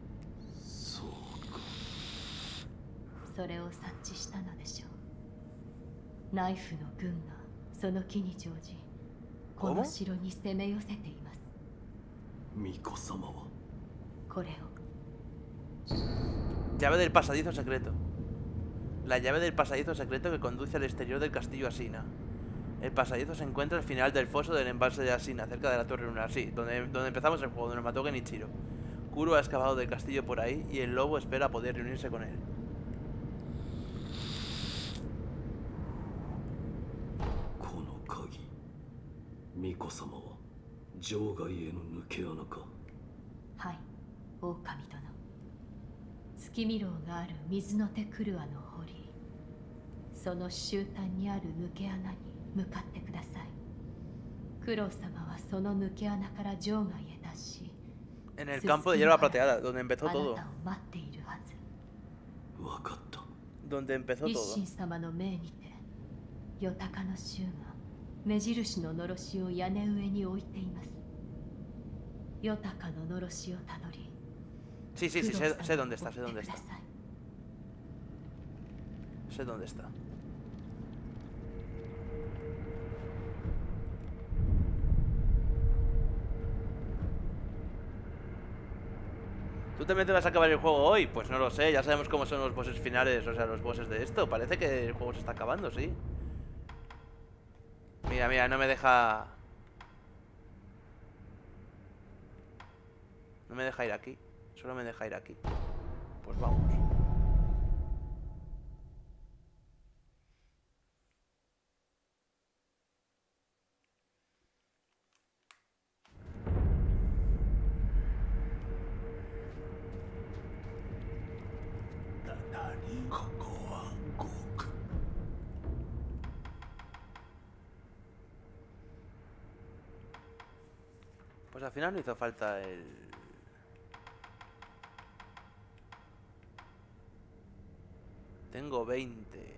¿Cómo? Llave del pasadizo secreto. La llave del pasadizo secreto que conduce al exterior del castillo Asina. El pasadizo se encuentra al final del foso del embalse de Asina, cerca de la torre lunar. Sí, donde, donde empezamos el juego, donde nos mató Genichiro. Kuro ha excavado del castillo por ahí y el lobo espera poder reunirse con él. En el campo de hierba plateada, donde empezó todo. Donde empezó todo. Sí, sí, sí, sé, sé dónde está, sé dónde está. Sé dónde está. ¿Tú también te vas a acabar el juego hoy? Pues no lo sé, ya sabemos cómo son los bosses finales, o sea, los bosses de esto. Parece que el juego se está acabando, sí. Mira, mira, no me deja... No me deja ir aquí. Solo me deja ir aquí. Pues vamos. Pues al final no hizo falta el... Tengo veinte.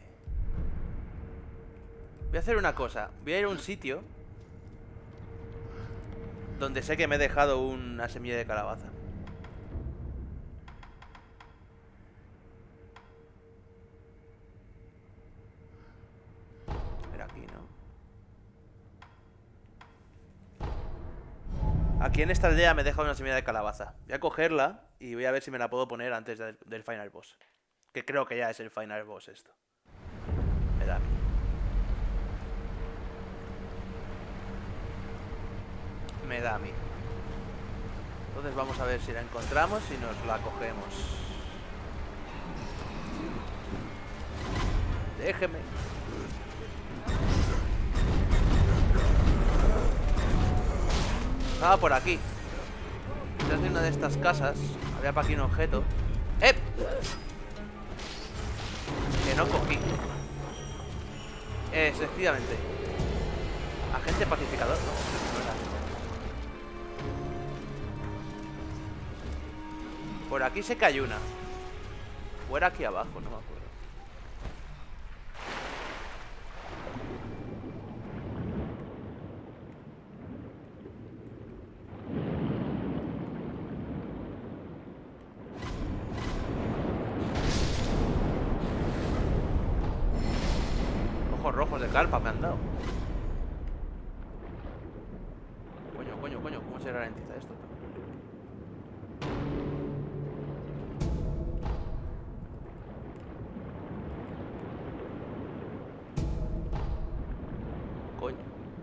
Voy a hacer una cosa. Voy a ir a un sitio Donde sé que me he dejado una semilla de calabaza. Era aquí, ¿no? Aquí en esta aldea me he dejado una semilla de calabaza. Voy a cogerla y voy a ver si me la puedo poner antes del, del final boss. Que creo que ya es el final boss esto. Me da a mí. Me da a mí. Entonces vamos a ver si la encontramos y nos la cogemos. Déjeme. Estaba por aquí. Detrás de una de estas casas había para aquí un objeto. ¡Eh! Que no cogí. Eh, efectivamente. Agente pacificador, no, no era. Por aquí sé que hay una. O era aquí abajo, no me acuerdo. Ojos rojos de carpa me han dado. Coño, coño, coño, ¿cómo se ralentiza esto? Coño.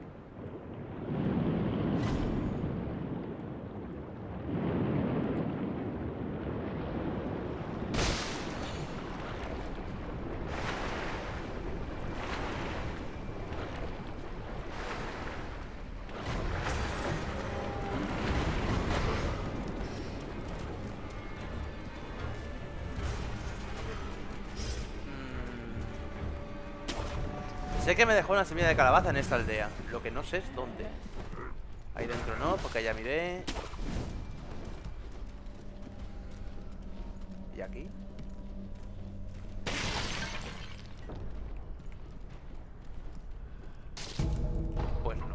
Sé que me dejó una semilla de calabaza en esta aldea. Lo que no sé es dónde. Ahí dentro no, porque ya miré. ¿Y aquí? Pues no.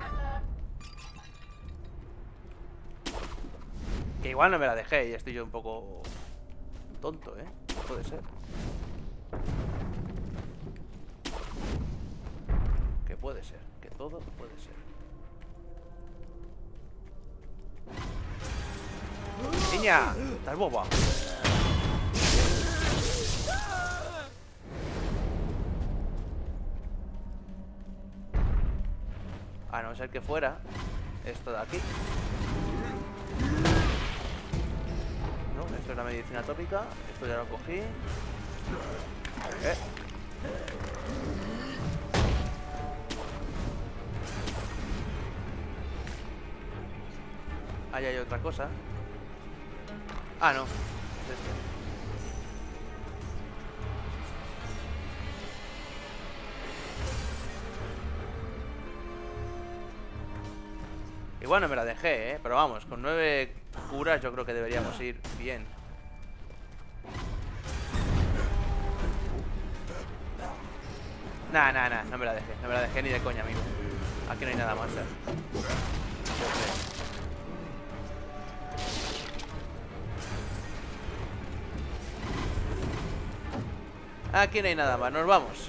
Que igual no me la dejé y estoy yo un poco tonto, ¿eh? Puede ser. Que puede ser, que todo puede ser. ¡Niña! ¡Estás boba! A no ser que fuera esto de aquí. No, esto es la medicina tópica. Esto ya lo cogí. Eh. Ahí hay otra cosa. Ah, no. Es este. Igual no me la dejé, ¿eh? Pero vamos, con nueve curas yo creo que deberíamos ir bien. Nah, nah, nah, no me la dejé. No me la dejé ni de coña, amigo. Aquí no hay nada más, ¿eh? Yo creo. Aquí no hay nada más, nos vamos.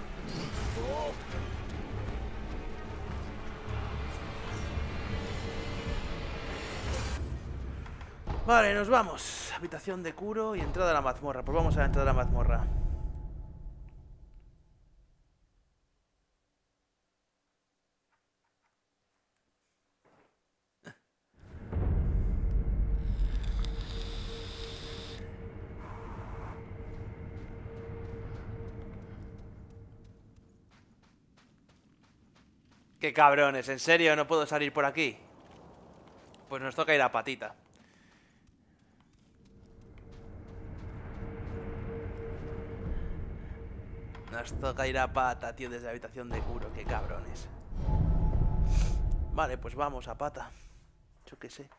Vale, nos vamos. Habitación de Kuro y entrada a la mazmorra. Pues vamos a la entrada a la mazmorra. Qué cabrones, ¿en serio no puedo salir por aquí? Pues nos toca ir a patita. Nos toca ir a pata, tío, desde la habitación de Kuro. Qué cabrones. Vale, pues vamos a pata. Yo qué sé.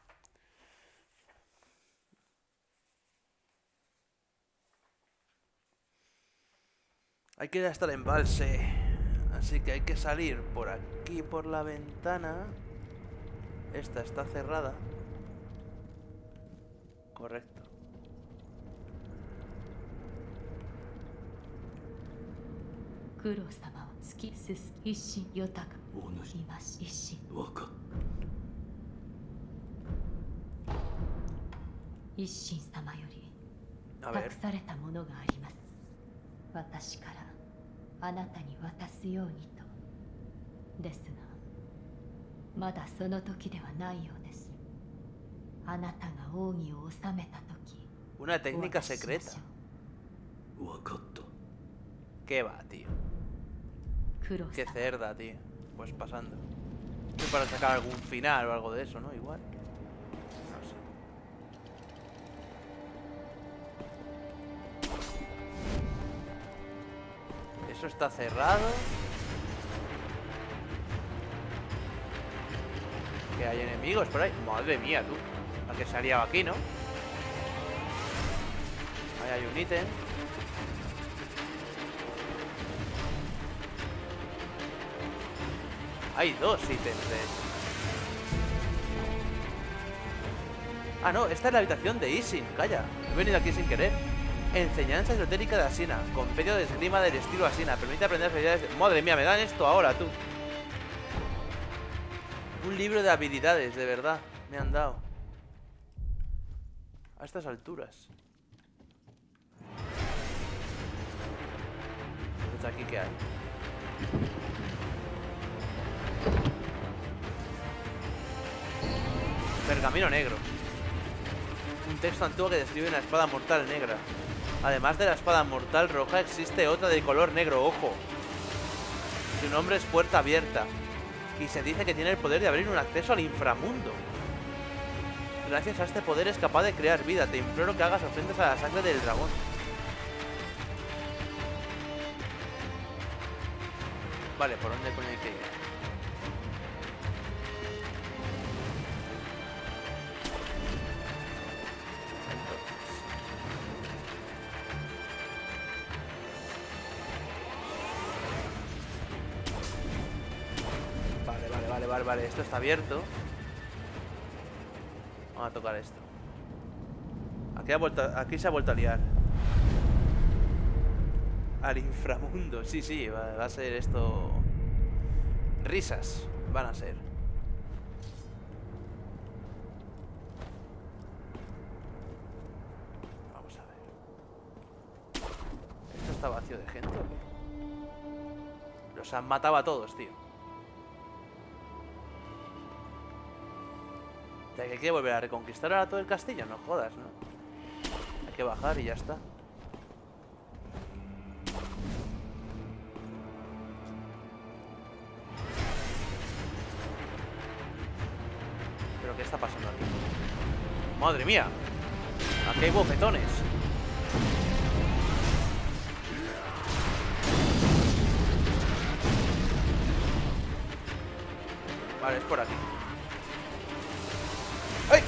Hay que ir hasta el embalse. Así que hay que salir por aquí, por la ventana. Esta está cerrada. Correcto. A ver. Una técnica secreta. ¿Qué va, tío? Qué cerda, tío. Pues pasando. Es para sacar algún final o algo de eso, ¿no? Igual. No sé. Eso está cerrado. Que hay enemigos por ahí. Madre mía, tú. La que se ha liado aquí, ¿no? Ahí hay un ítem. Hay dos ítems de hecho. Ah, no, esta es la habitación de Ishin. Calla, he venido aquí sin querer. Enseñanza esotérica de Asina. Compendio de esgrima del estilo Asina. Permite aprender habilidades de... Madre mía, me dan esto ahora, tú. Un libro de habilidades, de verdad. Me han dado. A estas alturas. Entonces, ¿aquí qué hay? Pergamino negro. Un texto antiguo que describe una espada mortal negra. Además de la espada mortal roja, existe otra de color negro, ojo. Su nombre es Puerta Abierta. Y se dice que tiene el poder de abrir un acceso al inframundo. Gracias a este poder es capaz de crear vida. Te imploro que hagas ofrendas a la sangre del dragón. Vale, ¿por dónde coño hay que ir? Vale, vale, esto está abierto. Vamos a tocar esto. Aquí, ha vuelto, aquí se ha vuelto a liar. Al inframundo. Sí, sí, va, va a ser esto. Risas van a ser. Vamos a ver. ¿Esto está vacío de gente o qué? Los han matado a todos, tío. ¿Que hay que volver a reconquistar ahora todo el castillo? No jodas, ¿no? Hay que bajar y ya está. ¿Pero qué está pasando aquí? ¡Madre mía! Aquí hay bofetones. Vale, es por aquí. ¡Ay!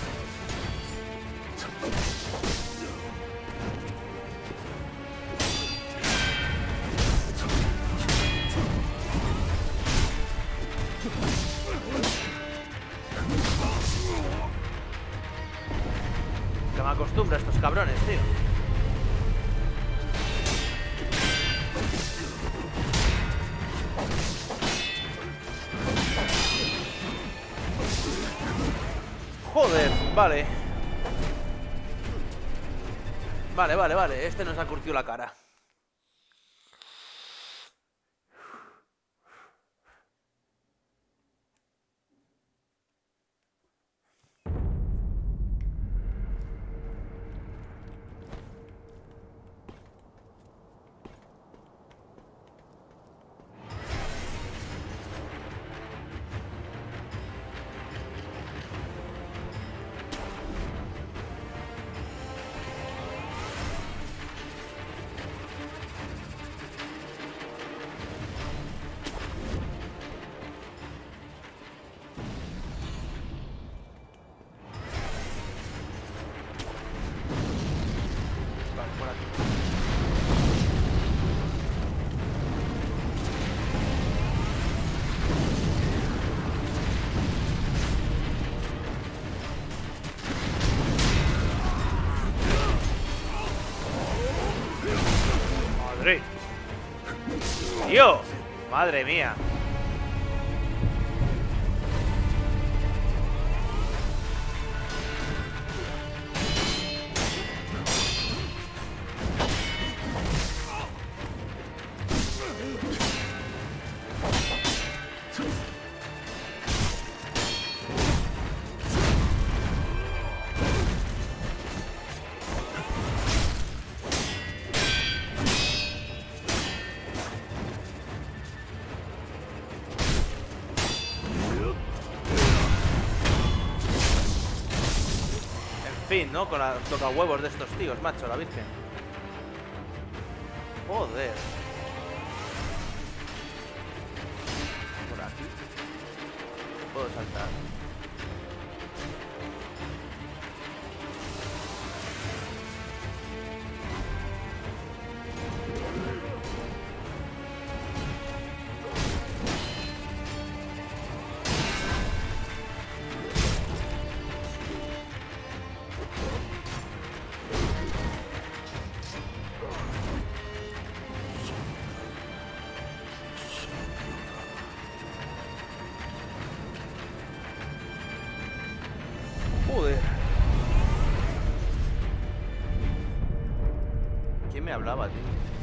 Que me acostumbro a estos cabrones, tío. Joder, vale. Vale, vale, vale. Este nos ha curtido la cara. Madre. Tío. Madre mía. Fin, ¿no? Con los tocahuevos de estos tíos, macho, la virgen. Joder. Por aquí puedo saltar. Joder. ¿Quién me hablaba, tío?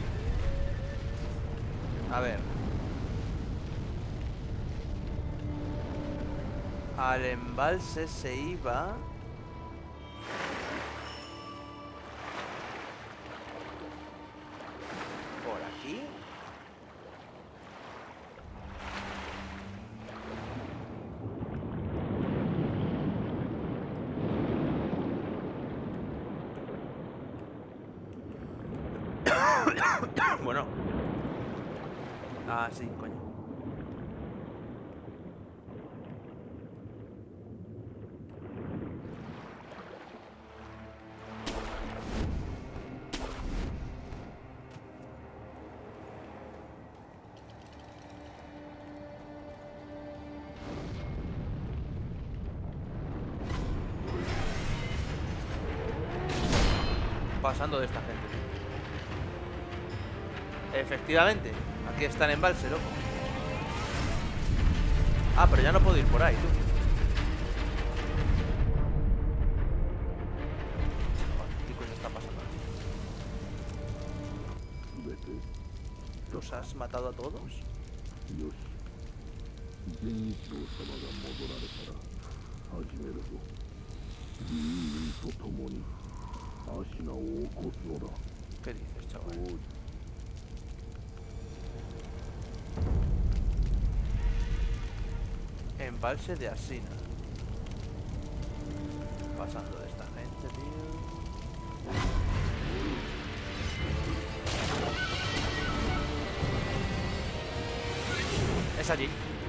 A ver. Al embalse se iba. Por aquí. Bueno. Ah, sí, coño. Pasando de esta gente. Efectivamente, aquí está el embalse, loco. Ah, pero ya no puedo ir por ahí, tú. ¿Qué coño está pasando aquí? ¿Los has matado a todos? ¿Qué dices, chaval? Embalse de Asina. Pasando de esta gente, tío. Es allí.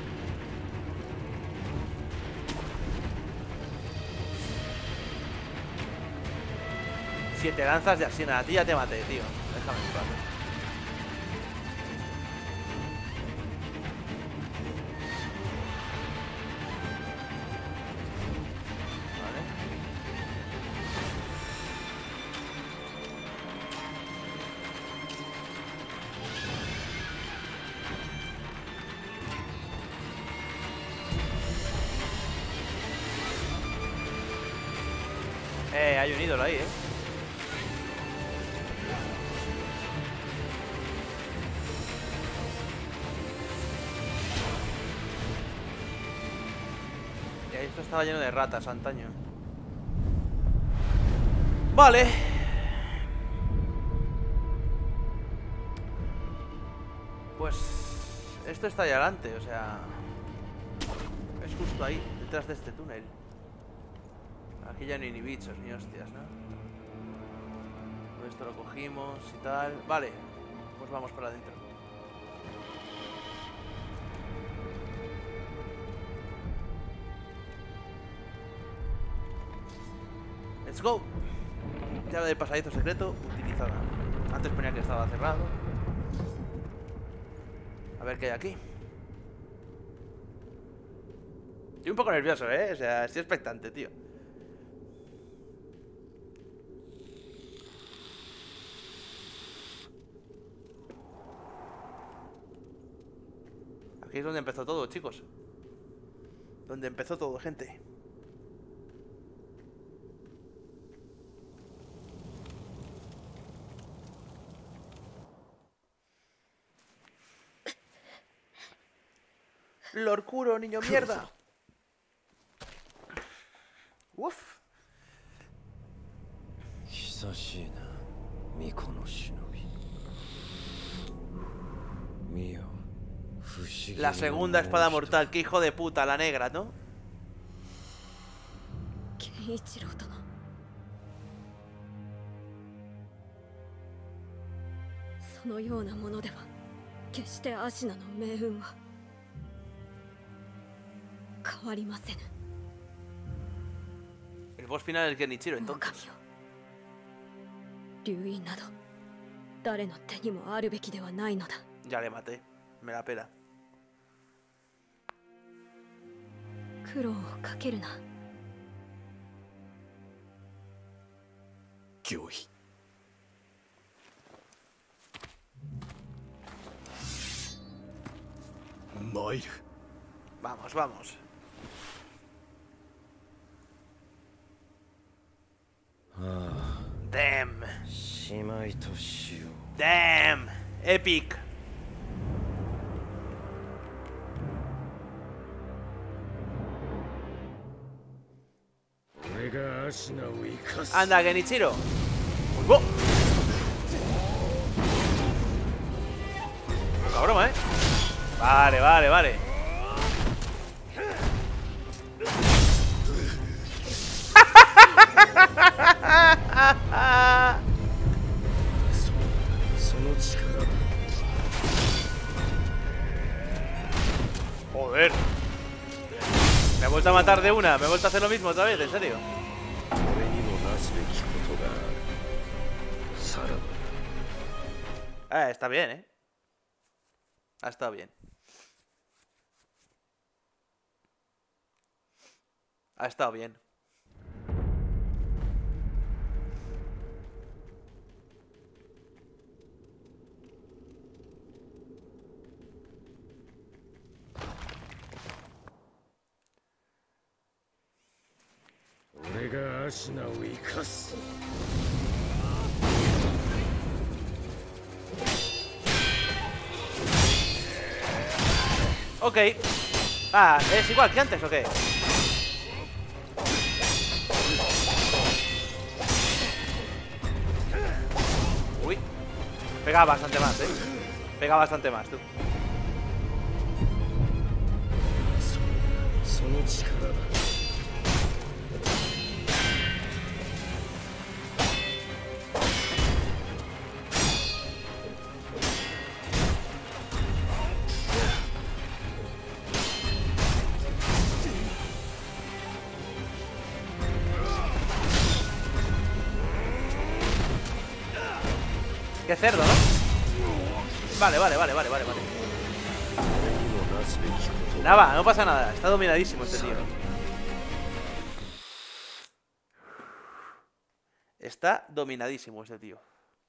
Siete lanzas de Asina. A ti ya te maté, tío. Déjame en paz. Eh, hay un ídolo ahí, eh. Y esto estaba lleno de ratas antaño. Vale. Pues esto está ahí adelante, o sea, es justo ahí, detrás de este túnel. Aquí ya no hay ni bichos ni hostias, ¿no? Esto lo cogimos y tal. Vale, pues vamos para adentro. Let's go. Llave del pasadizo secreto utilizada. Antes ponía que estaba cerrado. A ver qué hay aquí. Estoy un poco nervioso, ¿eh? O sea, estoy expectante, tío. Aquí es donde empezó todo, chicos. Donde empezó todo, gente. Lord Kuro, niño mierda. Uf. La segunda espada mortal, qué hijo de puta, la negra, ¿no? El boss final es Genichiro, entonces. Ya le maté, me la pela. Vamos, vamos. Damn. Damn. Epic. Anda, Genichiro. ¡Oh! Poca broma, ¿eh? Vale, vale, vale. Joder. Me ha vuelto a matar de una. Me ha vuelto a hacer lo mismo otra vez, en serio. Ah, está bien, ¿eh? Ha estado bien. Ha estado bien. Ok. Ah, ¿es igual que antes o qué? Uy. Pega bastante más, eh. Pega bastante más, tú. Qué cerdo, ¿no? Vale, vale, vale, vale, vale, vale. Nada, no pasa nada. Está dominadísimo este tío. Está dominadísimo este tío.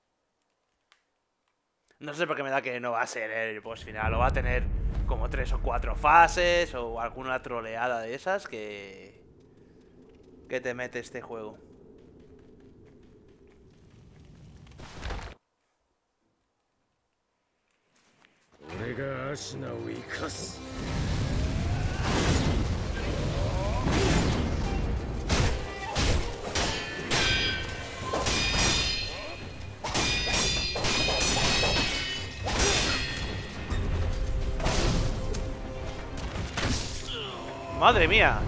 No sé por qué me da que no va a ser el boss final. O va a tener como tres o cuatro fases. O alguna troleada de esas que... que te mete este juego. Madre mía.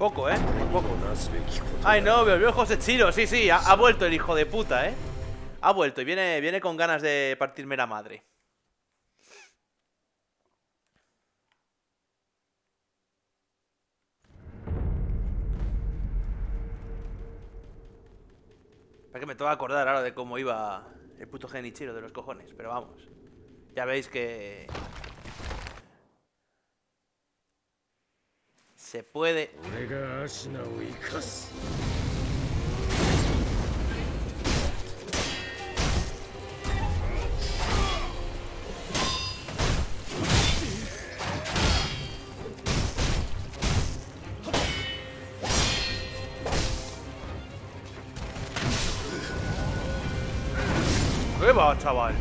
poco, ¿eh? Por poco. Ay, no, volvió José Chiro. Sí, sí, ha, ha vuelto el hijo de puta, ¿eh? Ha vuelto y viene, viene con ganas de partirme la madre. Para que me tengo que acordar ahora de cómo iba el puto Genichiro de los cojones. Pero vamos. Ya veis que... se puede... ¿Qué va, chaval?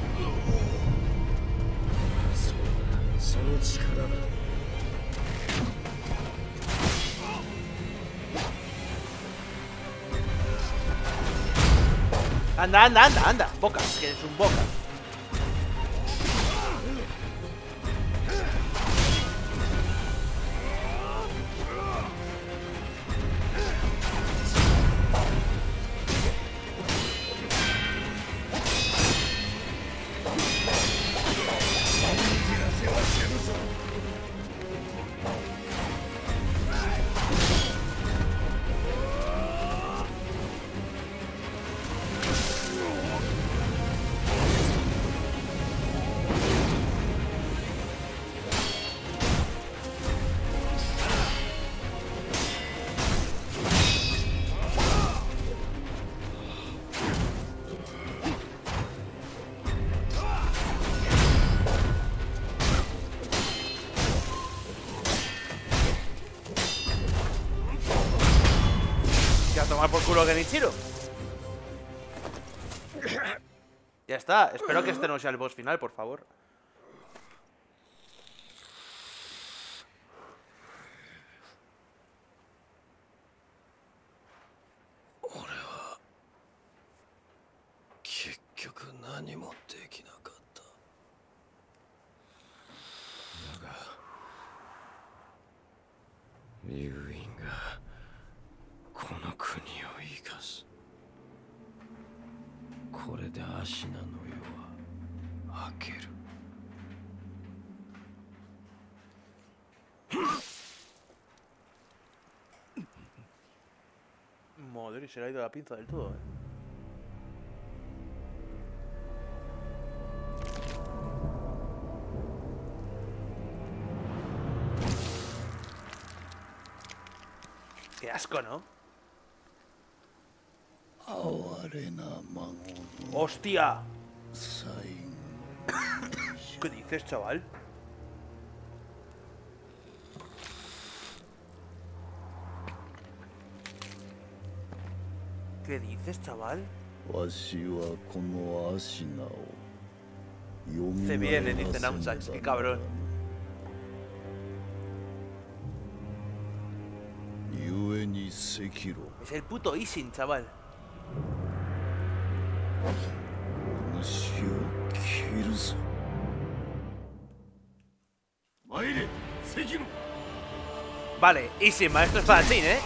Anda, anda, anda, anda. Bocas, que eres un bocas. Tomar por culo Genichiro. Ya está. Espero que este no sea el boss final, por favor. Madre, se le ha ido la pinza del todo, eh. Qué asco, ¿no? ¡Hostia! ¿Qué dices, chaval? ¿Qué dices, chaval? Se viene, dice Namsax, qué cabrón. Es el puto Ishin, chaval. Vale, Ishin, maestro espadachín, ¿eh?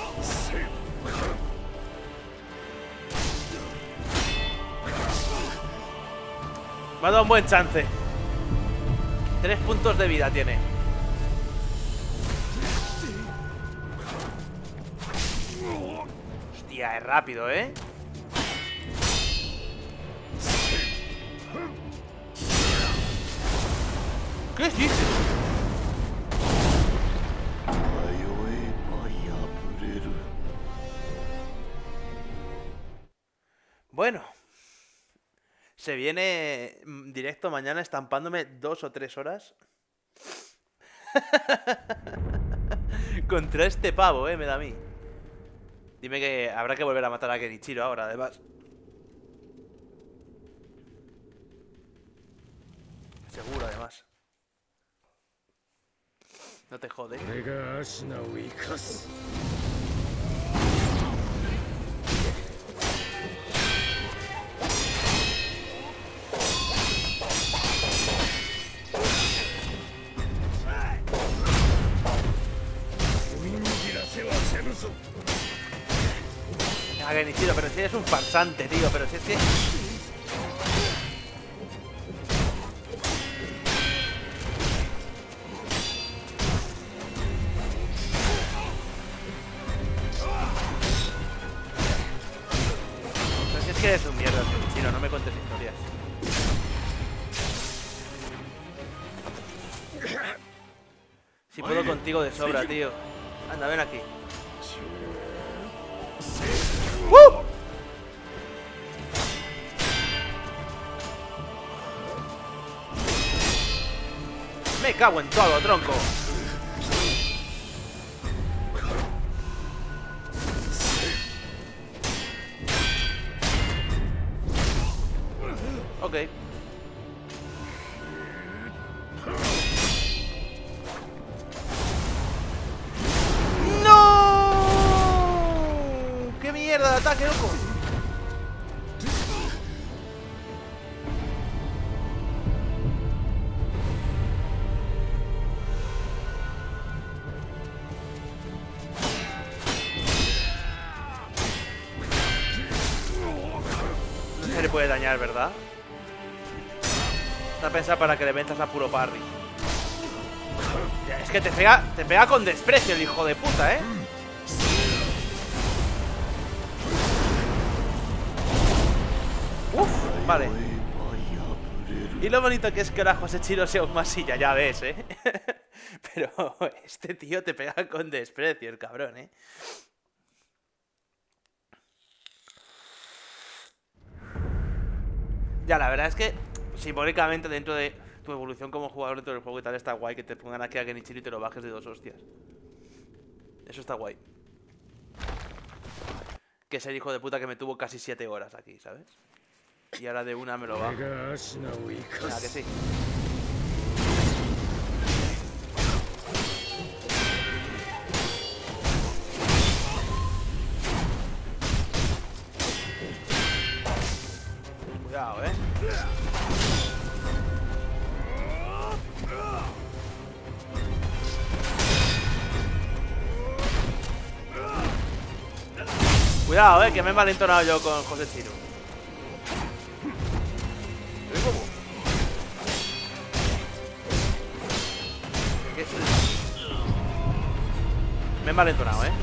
Me ha dado un buen chance. Tres puntos de vida tiene. Hostia, es rápido, ¿eh? ¿Qué dices? Bueno. Se viene directo mañana estampándome dos o tres horas. Contra este pavo, eh, me da a mí. Dime que habrá que volver a matar a Genichiro ahora, además. Seguro, además. No te jode. A Genichiro, pero si eres un farsante, tío. Pero si es que... Pero si es que eres un mierda, Genichiro. No me cuentes historias. Si puedo contigo de sobra, tío. Anda, ven aquí. ¡Uh! Me cago en todo, tronco. Ok. De ataque, loco. No se le puede dañar, ¿verdad? Está pensado para que le ventas a puro parry. Es que te pega, te pega con desprecio el hijo de puta, ¿eh? Uf, vale. Y lo bonito que es que ahora Josechiro sea un masilla, ya ves, ¿eh? Pero este tío te pega con desprecio, el cabrón, ¿eh? Ya, la verdad es que simbólicamente dentro de tu evolución como jugador dentro del juego y tal está guay que te pongan aquí a Genichiro y te lo bajes de dos hostias. Eso está guay. Que es el hijo de puta que me tuvo casi siete horas aquí, ¿sabes? Y ahora de una me lo bajo. Ah, que sí. Cuidado, eh. Cuidado, eh, que me he malentonado yo con Josechiro. Me he malentonado, eh.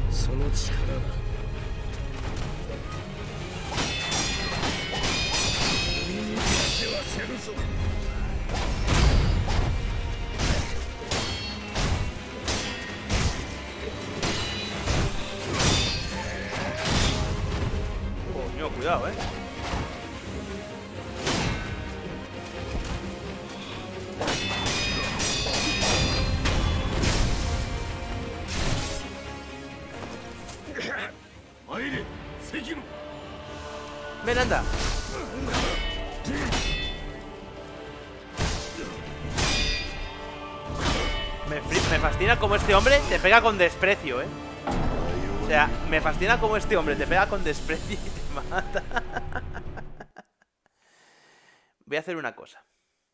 Coño, cuidado, eh. Ven, anda. Me, me fascina como este hombre te pega con desprecio, eh. O sea, me fascina como este hombre te pega con desprecio y te mata. Voy a hacer una cosa.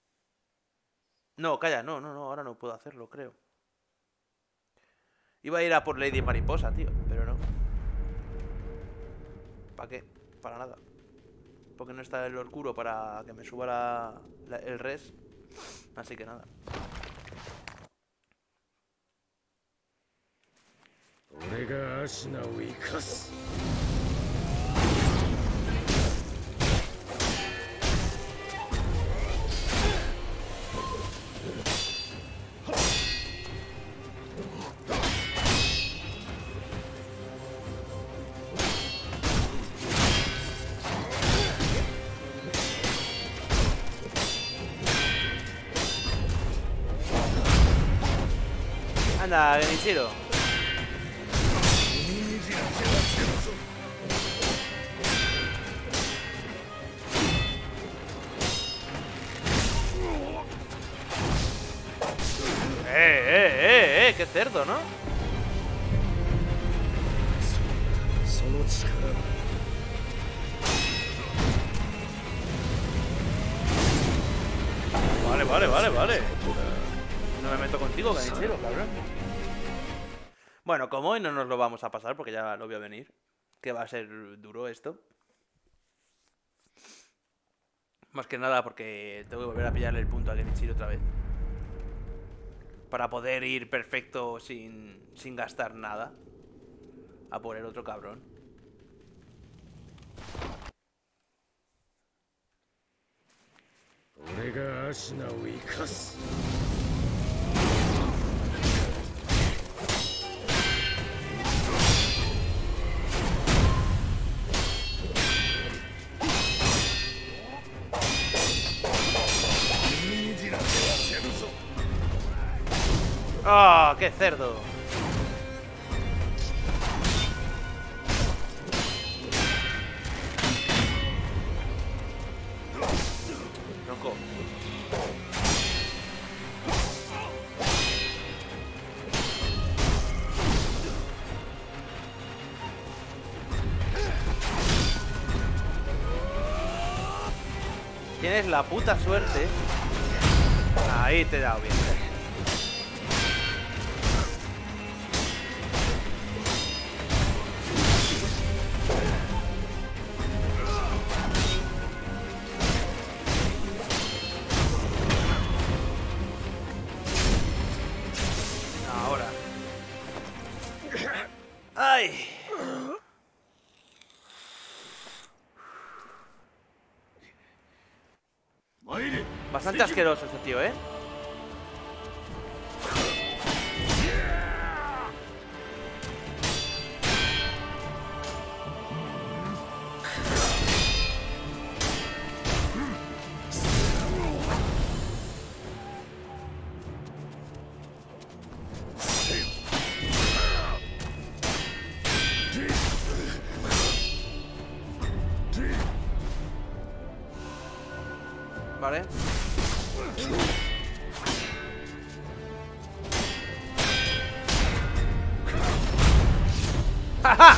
No, calla, no, no, no, ahora no puedo hacerlo, creo. Iba a ir a por Lady Mariposa, tío, pero no. ¿Para qué? Para nada. Porque no está el oscuro para que me suba la, la, el res. Así que nada. Anda, Genichiro. Eh, eh, eh, eh, qué cerdo, ¿no? Vale, vale, vale, vale. No me meto contigo, Genichiro, cabrón. Bueno, como hoy no nos lo vamos a pasar porque ya lo voy a venir. que va a ser duro esto. Más que nada porque tengo que volver a pillarle el punto a Genichiro otra vez. Para poder ir perfecto sin, sin gastar nada. A por el otro cabrón. ¡Ah! ¡Oh, qué cerdo! Tronco. Tienes la puta suerte. Ahí te he dado bien. ¡Ay! Bastante asqueroso este tío, ¿eh? Vale. ¡Ja, ja!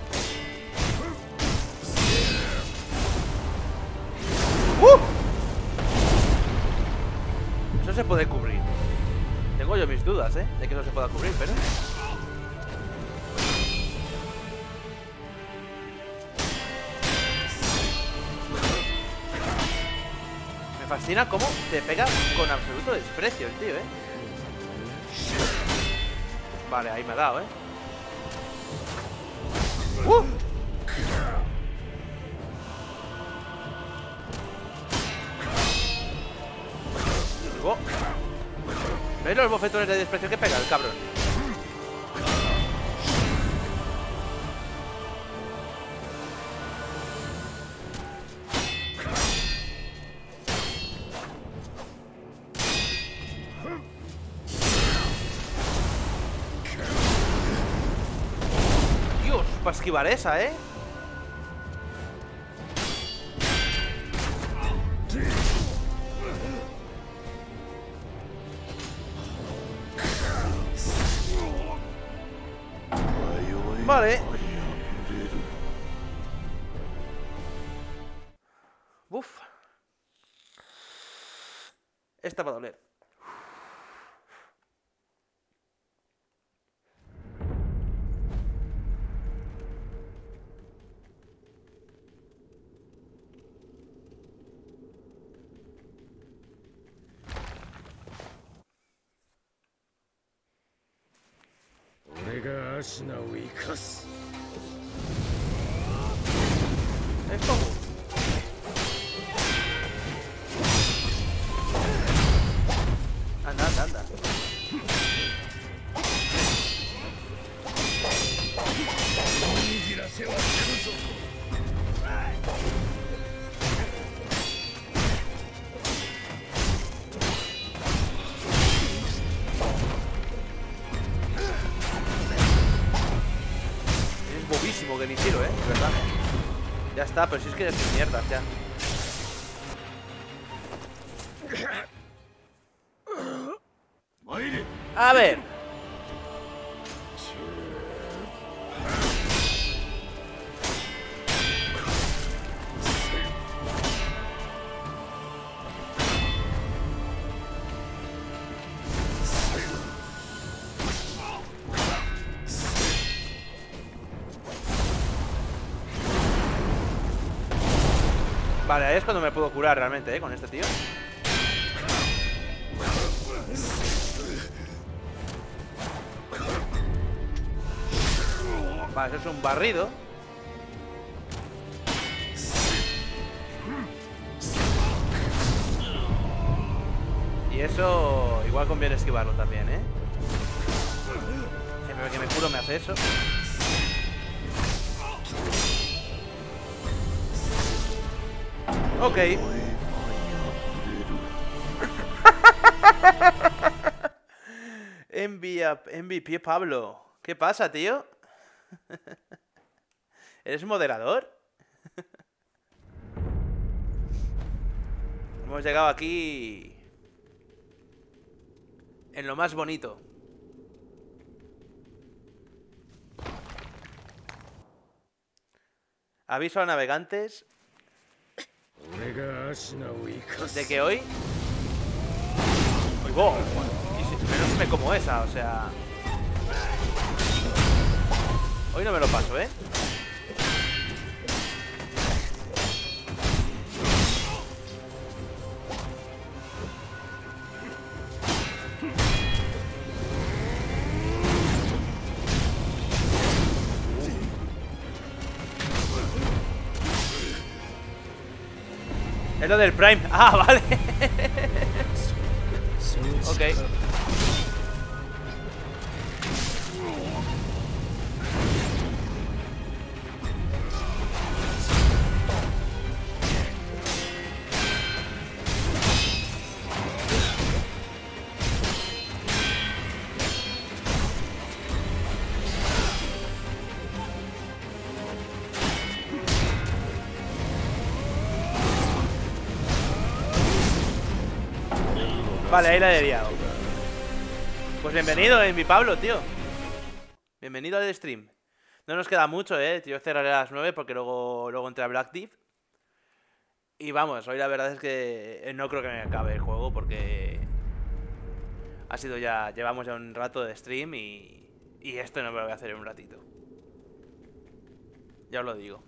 ¡Uh! Eso se puede cubrir. Tengo yo mis dudas, ¿eh? De que no se pueda cubrir, pero... Me fascina cómo te pega con absoluto desprecio el tío, ¿eh? Vale, ahí me ha dado, ¿eh? ¡Uh! Oh. ¿Veis los bofetones de desprecio que pega el cabrón? Dios, para esquivar esa, ¿eh? Vale. Uf. Esta va a doler. Es como... Anda, anda, anda. Es bobísimo Genichiro, eh, de verdad. Ya está, pero si es que ya estoy mierdas ya. A ver. Vale, ahí es cuando me puedo curar realmente, ¿eh? Con este tío. Vale, eso es un barrido. Y eso igual conviene esquivarlo también, ¿eh? Siempre que me curo me hace eso. Ok. Envía, M V P Pablo. ¿Qué pasa, tío? ¿Eres moderador? Hemos llegado aquí en lo más bonito. Aviso a navegantes de que hoy... ¡Uy, bo! Y si menos me como esa, o sea... Hoy no me lo paso, ¿eh? Es lo del Prime. Ah, vale. Ok. Vale, ahí la he liado. Pues bienvenido, eh, mi Pablo, tío. Bienvenido al stream. No nos queda mucho, eh. Yo cerraré a las nueve porque luego, luego entré a Black Deep. Y vamos, hoy la verdad es que no creo que me acabe el juego porque ha sido ya... Llevamos ya un rato de stream y... Y esto no me lo voy a hacer en un ratito. Ya os lo digo.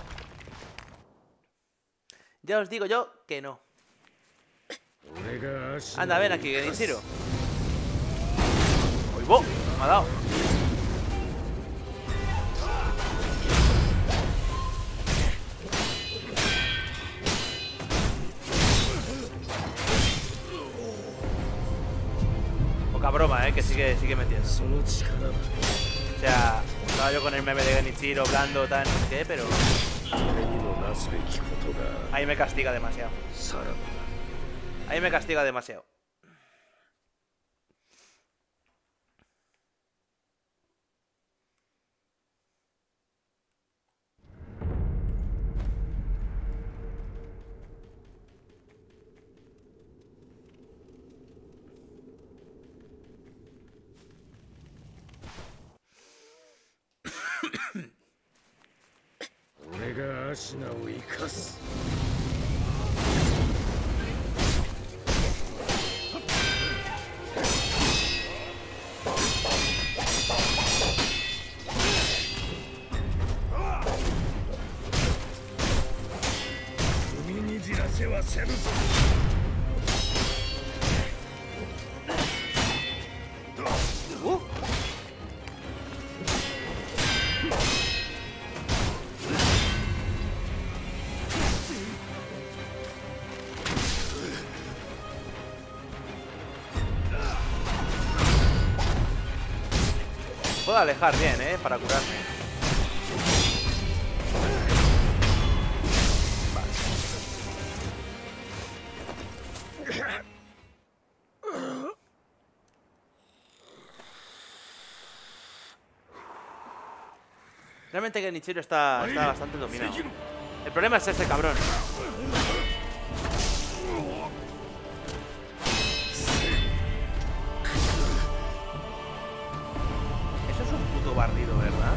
Ya os digo yo que no. Anda, ven aquí, Genichiro. ¡Uy, bo! Me ha dado. Poca broma, eh, que sigue, sigue metiendo. O sea, estaba yo con el meme de Genichiro, blando, tal, no sé qué, pero... Ahí me castiga demasiado. Ahí me castiga demasiado. Uh. Puedo alejar bien, eh, para curarme. Realmente Genichiro está, está bastante dominado. El problema es ese cabrón. Eso es un puto barrido, ¿verdad?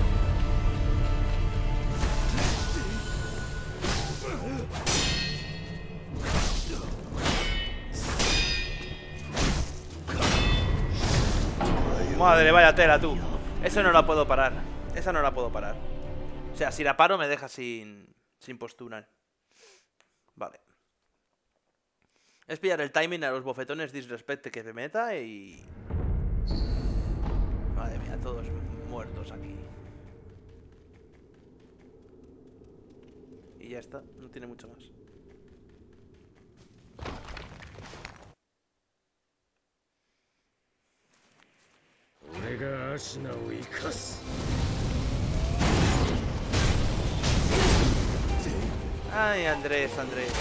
Madre, vaya tela, tú. Eso no la puedo parar. Esa no la puedo parar. O sea, si la paro me deja sin, sin postura. Es pillar el timing a los bofetones disrespect que se meta y... Madre mía, todos muertos aquí. Y ya está, no tiene mucho más. Ay, Andrés, Andrés.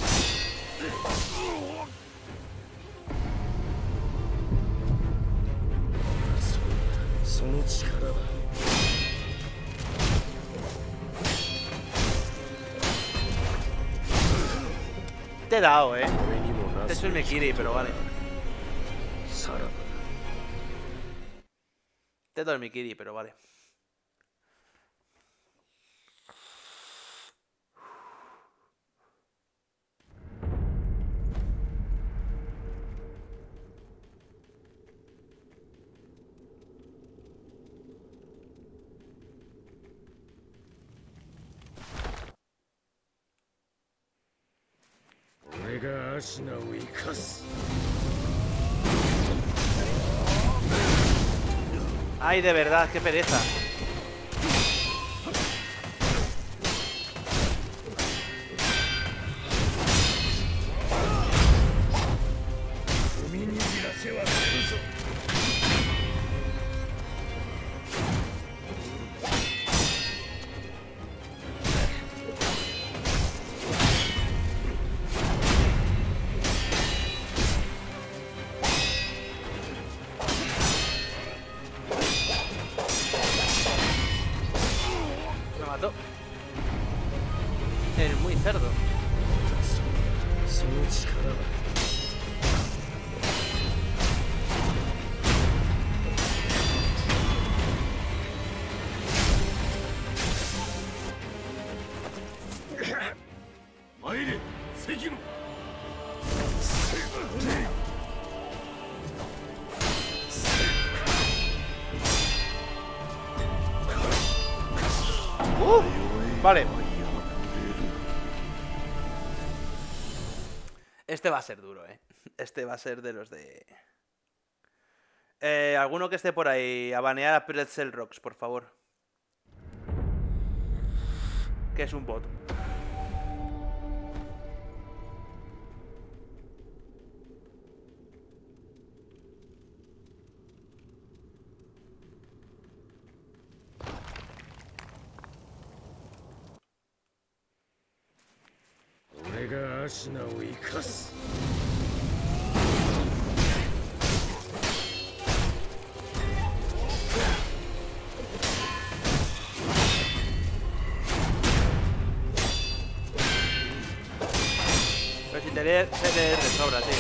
Te he dado, eh. Este es el Mekiri, pero vale. Te he dado el Mekiri, pero vale. Ay, de verdad, qué pereza. El muy cerdo. Uh, vale. Este va a ser duro, eh. Este va a ser de los de... Eh, alguno que esté por ahí, a banear a Pretzel Rocks, por favor. Que es un bot. Pero si te leer, se leer de sobra, tío.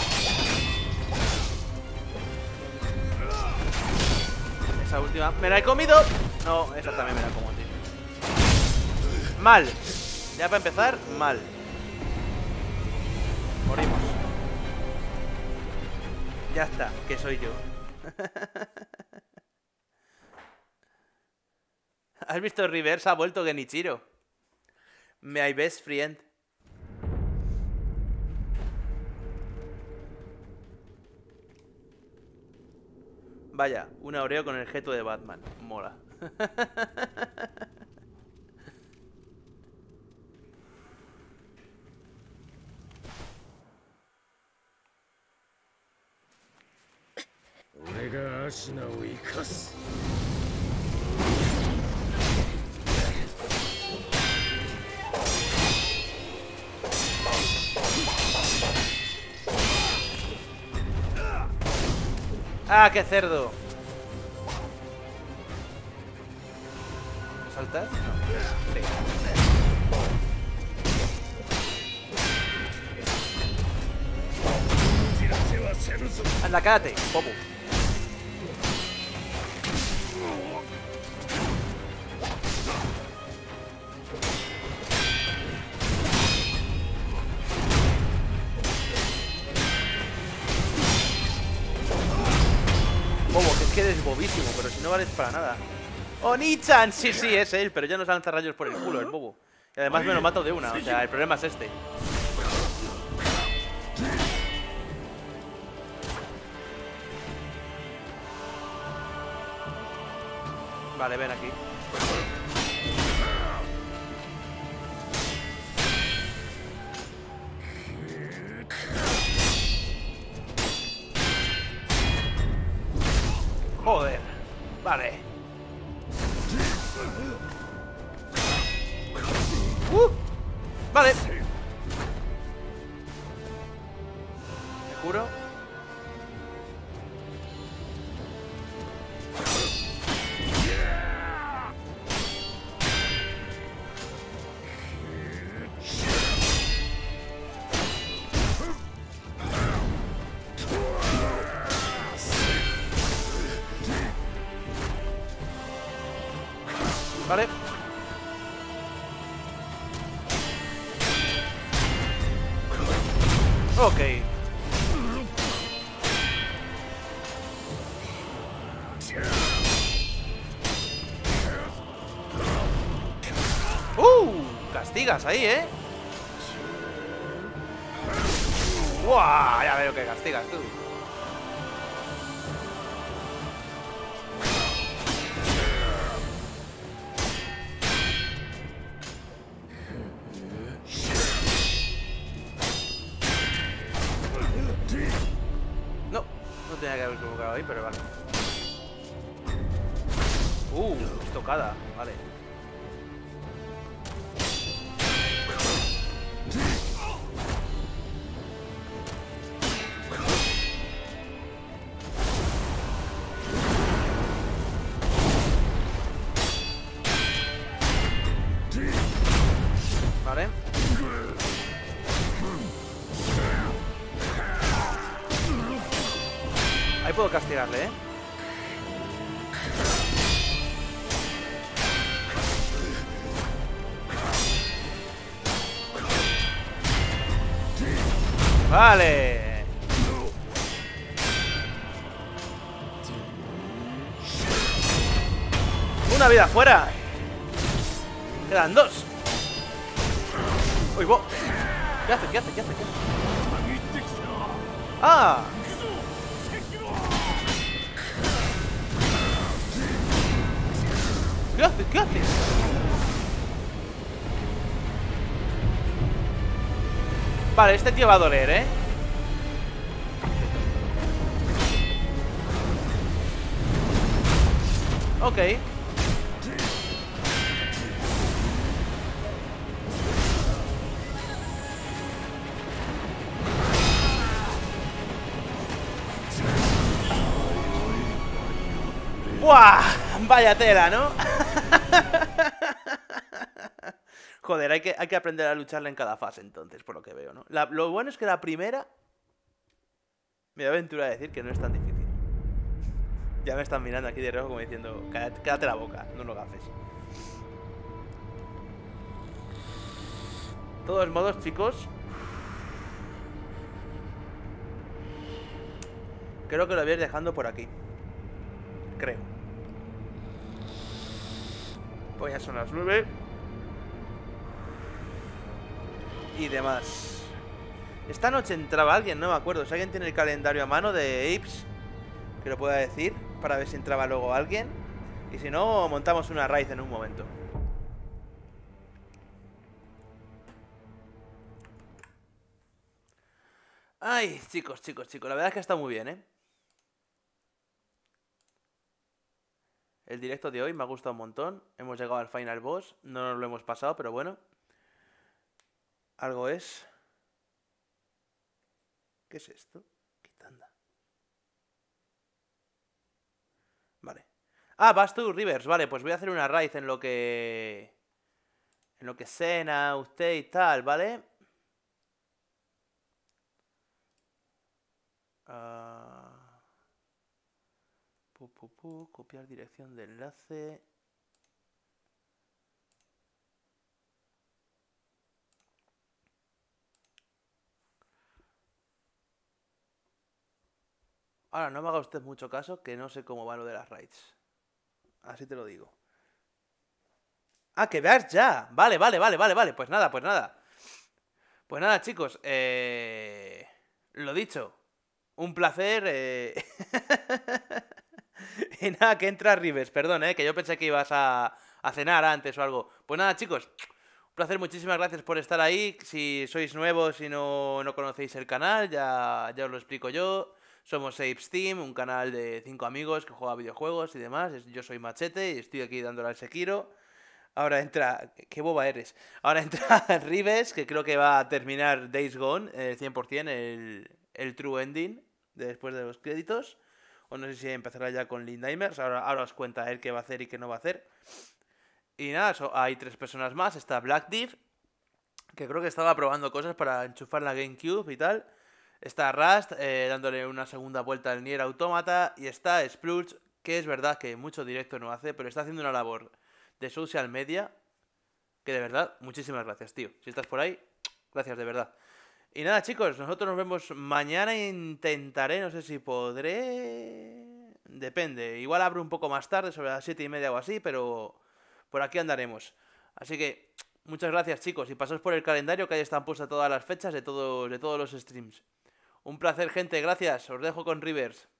Esa última... ¡Me la he comido! No, esa también me la como, tío. Mal. Ya para empezar, mal. Morimos. Ya está, que soy yo. ¿Has visto Reverse? Ha vuelto Genichiro. My best friend. Vaya, una Oreo con el jeto de Batman. Mola. ¡Ah, qué cerdo! ¿Saltas? No. Sí. Anda, cállate, Popo. Bobo, que es que eres bobísimo, pero si no vales para nada. ¡Oni-chan! Sí, sí, es él, pero ya nos lanza rayos por el culo, el bobo. Y además me lo mato de una, o sea, el problema es este. Vale, ven aquí. Joder. Vale. Uh. Vale. Me curo. Vale. Ok. Uh, castigas ahí, ¿eh? ¡Guau! Ya veo que castigas tú. No, no tenía que haber colocado ahí, pero vale. Uh, estocada, vale. Vale. Ahí puedo castigarle, ¿eh? Vale. Una vida fuera. Quedan dos. Uy, bo. ¿Qué hace? ¿Qué hace? ¿Qué hace? ¿Qué hace? ¡Ah! ¿Qué hace? ¿Qué hace? Vale, este tío va a doler, ¿eh? Ok. ¡Buah! Vaya tela, ¿no? Joder, hay que, hay que aprender a lucharla en cada fase, entonces, por lo que veo, ¿no? La, lo bueno es que la primera... Me voy a aventurar a decir que no es tan difícil. Ya me están mirando aquí de reojo como diciendo... Cállate, cállate la boca, no lo gafes. De todos modos, chicos... Creo que lo voy a ir dejando por aquí. Creo. Pues ya son las nueve. Y demás. Esta noche entraba alguien, no me acuerdo. Si alguien tiene el calendario a mano de Apes, que lo pueda decir, para ver si entraba luego alguien. Y si no, montamos una raid en un momento. Ay, chicos, chicos, chicos. La verdad es que está muy bien, ¿eh? El directo de hoy me ha gustado un montón. Hemos llegado al final boss. No nos lo hemos pasado, pero bueno. Algo es. ¿Qué es esto? ¿Qué tanda? Vale. Ah, vas tú, Rivers. Vale, pues voy a hacer una raid en lo que... En lo que cena usted y tal, ¿vale? Uh... Pu, pu, pu, copiar dirección de enlace. Ahora, no me haga usted mucho caso, que no sé cómo va lo de las raids. Así te lo digo. Ah, que veas ya. Vale, vale, vale, vale, vale. Pues nada, pues nada. Pues nada, chicos. Eh... Lo dicho. Un placer. Eh... Y nada, que entra Rives, perdón, ¿eh? Que yo pensé que ibas a, a cenar antes o algo. Pues nada, chicos, un placer, muchísimas gracias por estar ahí. Si sois nuevos y no, no conocéis el canal, ya, ya os lo explico yo. Somos Ape Steam, un canal de cinco amigos que juega videojuegos y demás. Yo soy Machete y estoy aquí dándole al Sekiro. Ahora entra... ¡Qué boba eres! Ahora entra Rives, que creo que va a terminar Days Gone, eh, cien por cien, el, el true ending, después de los créditos. O no sé si empezará ya con Lindheimers. Ahora, ahora os cuenta él qué va a hacer y qué no va a hacer. Y nada, so, hay tres personas más. Está Black Div, que creo que estaba probando cosas para enchufar la GameCube y tal. Está Rust, eh, dándole una segunda vuelta al Nier Automata. Y está Splurge, que es verdad que mucho directo no hace, pero está haciendo una labor de social media que de verdad, muchísimas gracias, tío. Si estás por ahí, gracias de verdad. Y nada, chicos, nosotros nos vemos mañana. Intentaré, no sé si podré... Depende, igual abro un poco más tarde, sobre las siete y media o así, pero por aquí andaremos. Así que, muchas gracias, chicos. Y pasaos por el calendario, que ahí están puestas todas las fechas de, todo, de todos los streams. Un placer, gente, gracias. Os dejo con Rivers.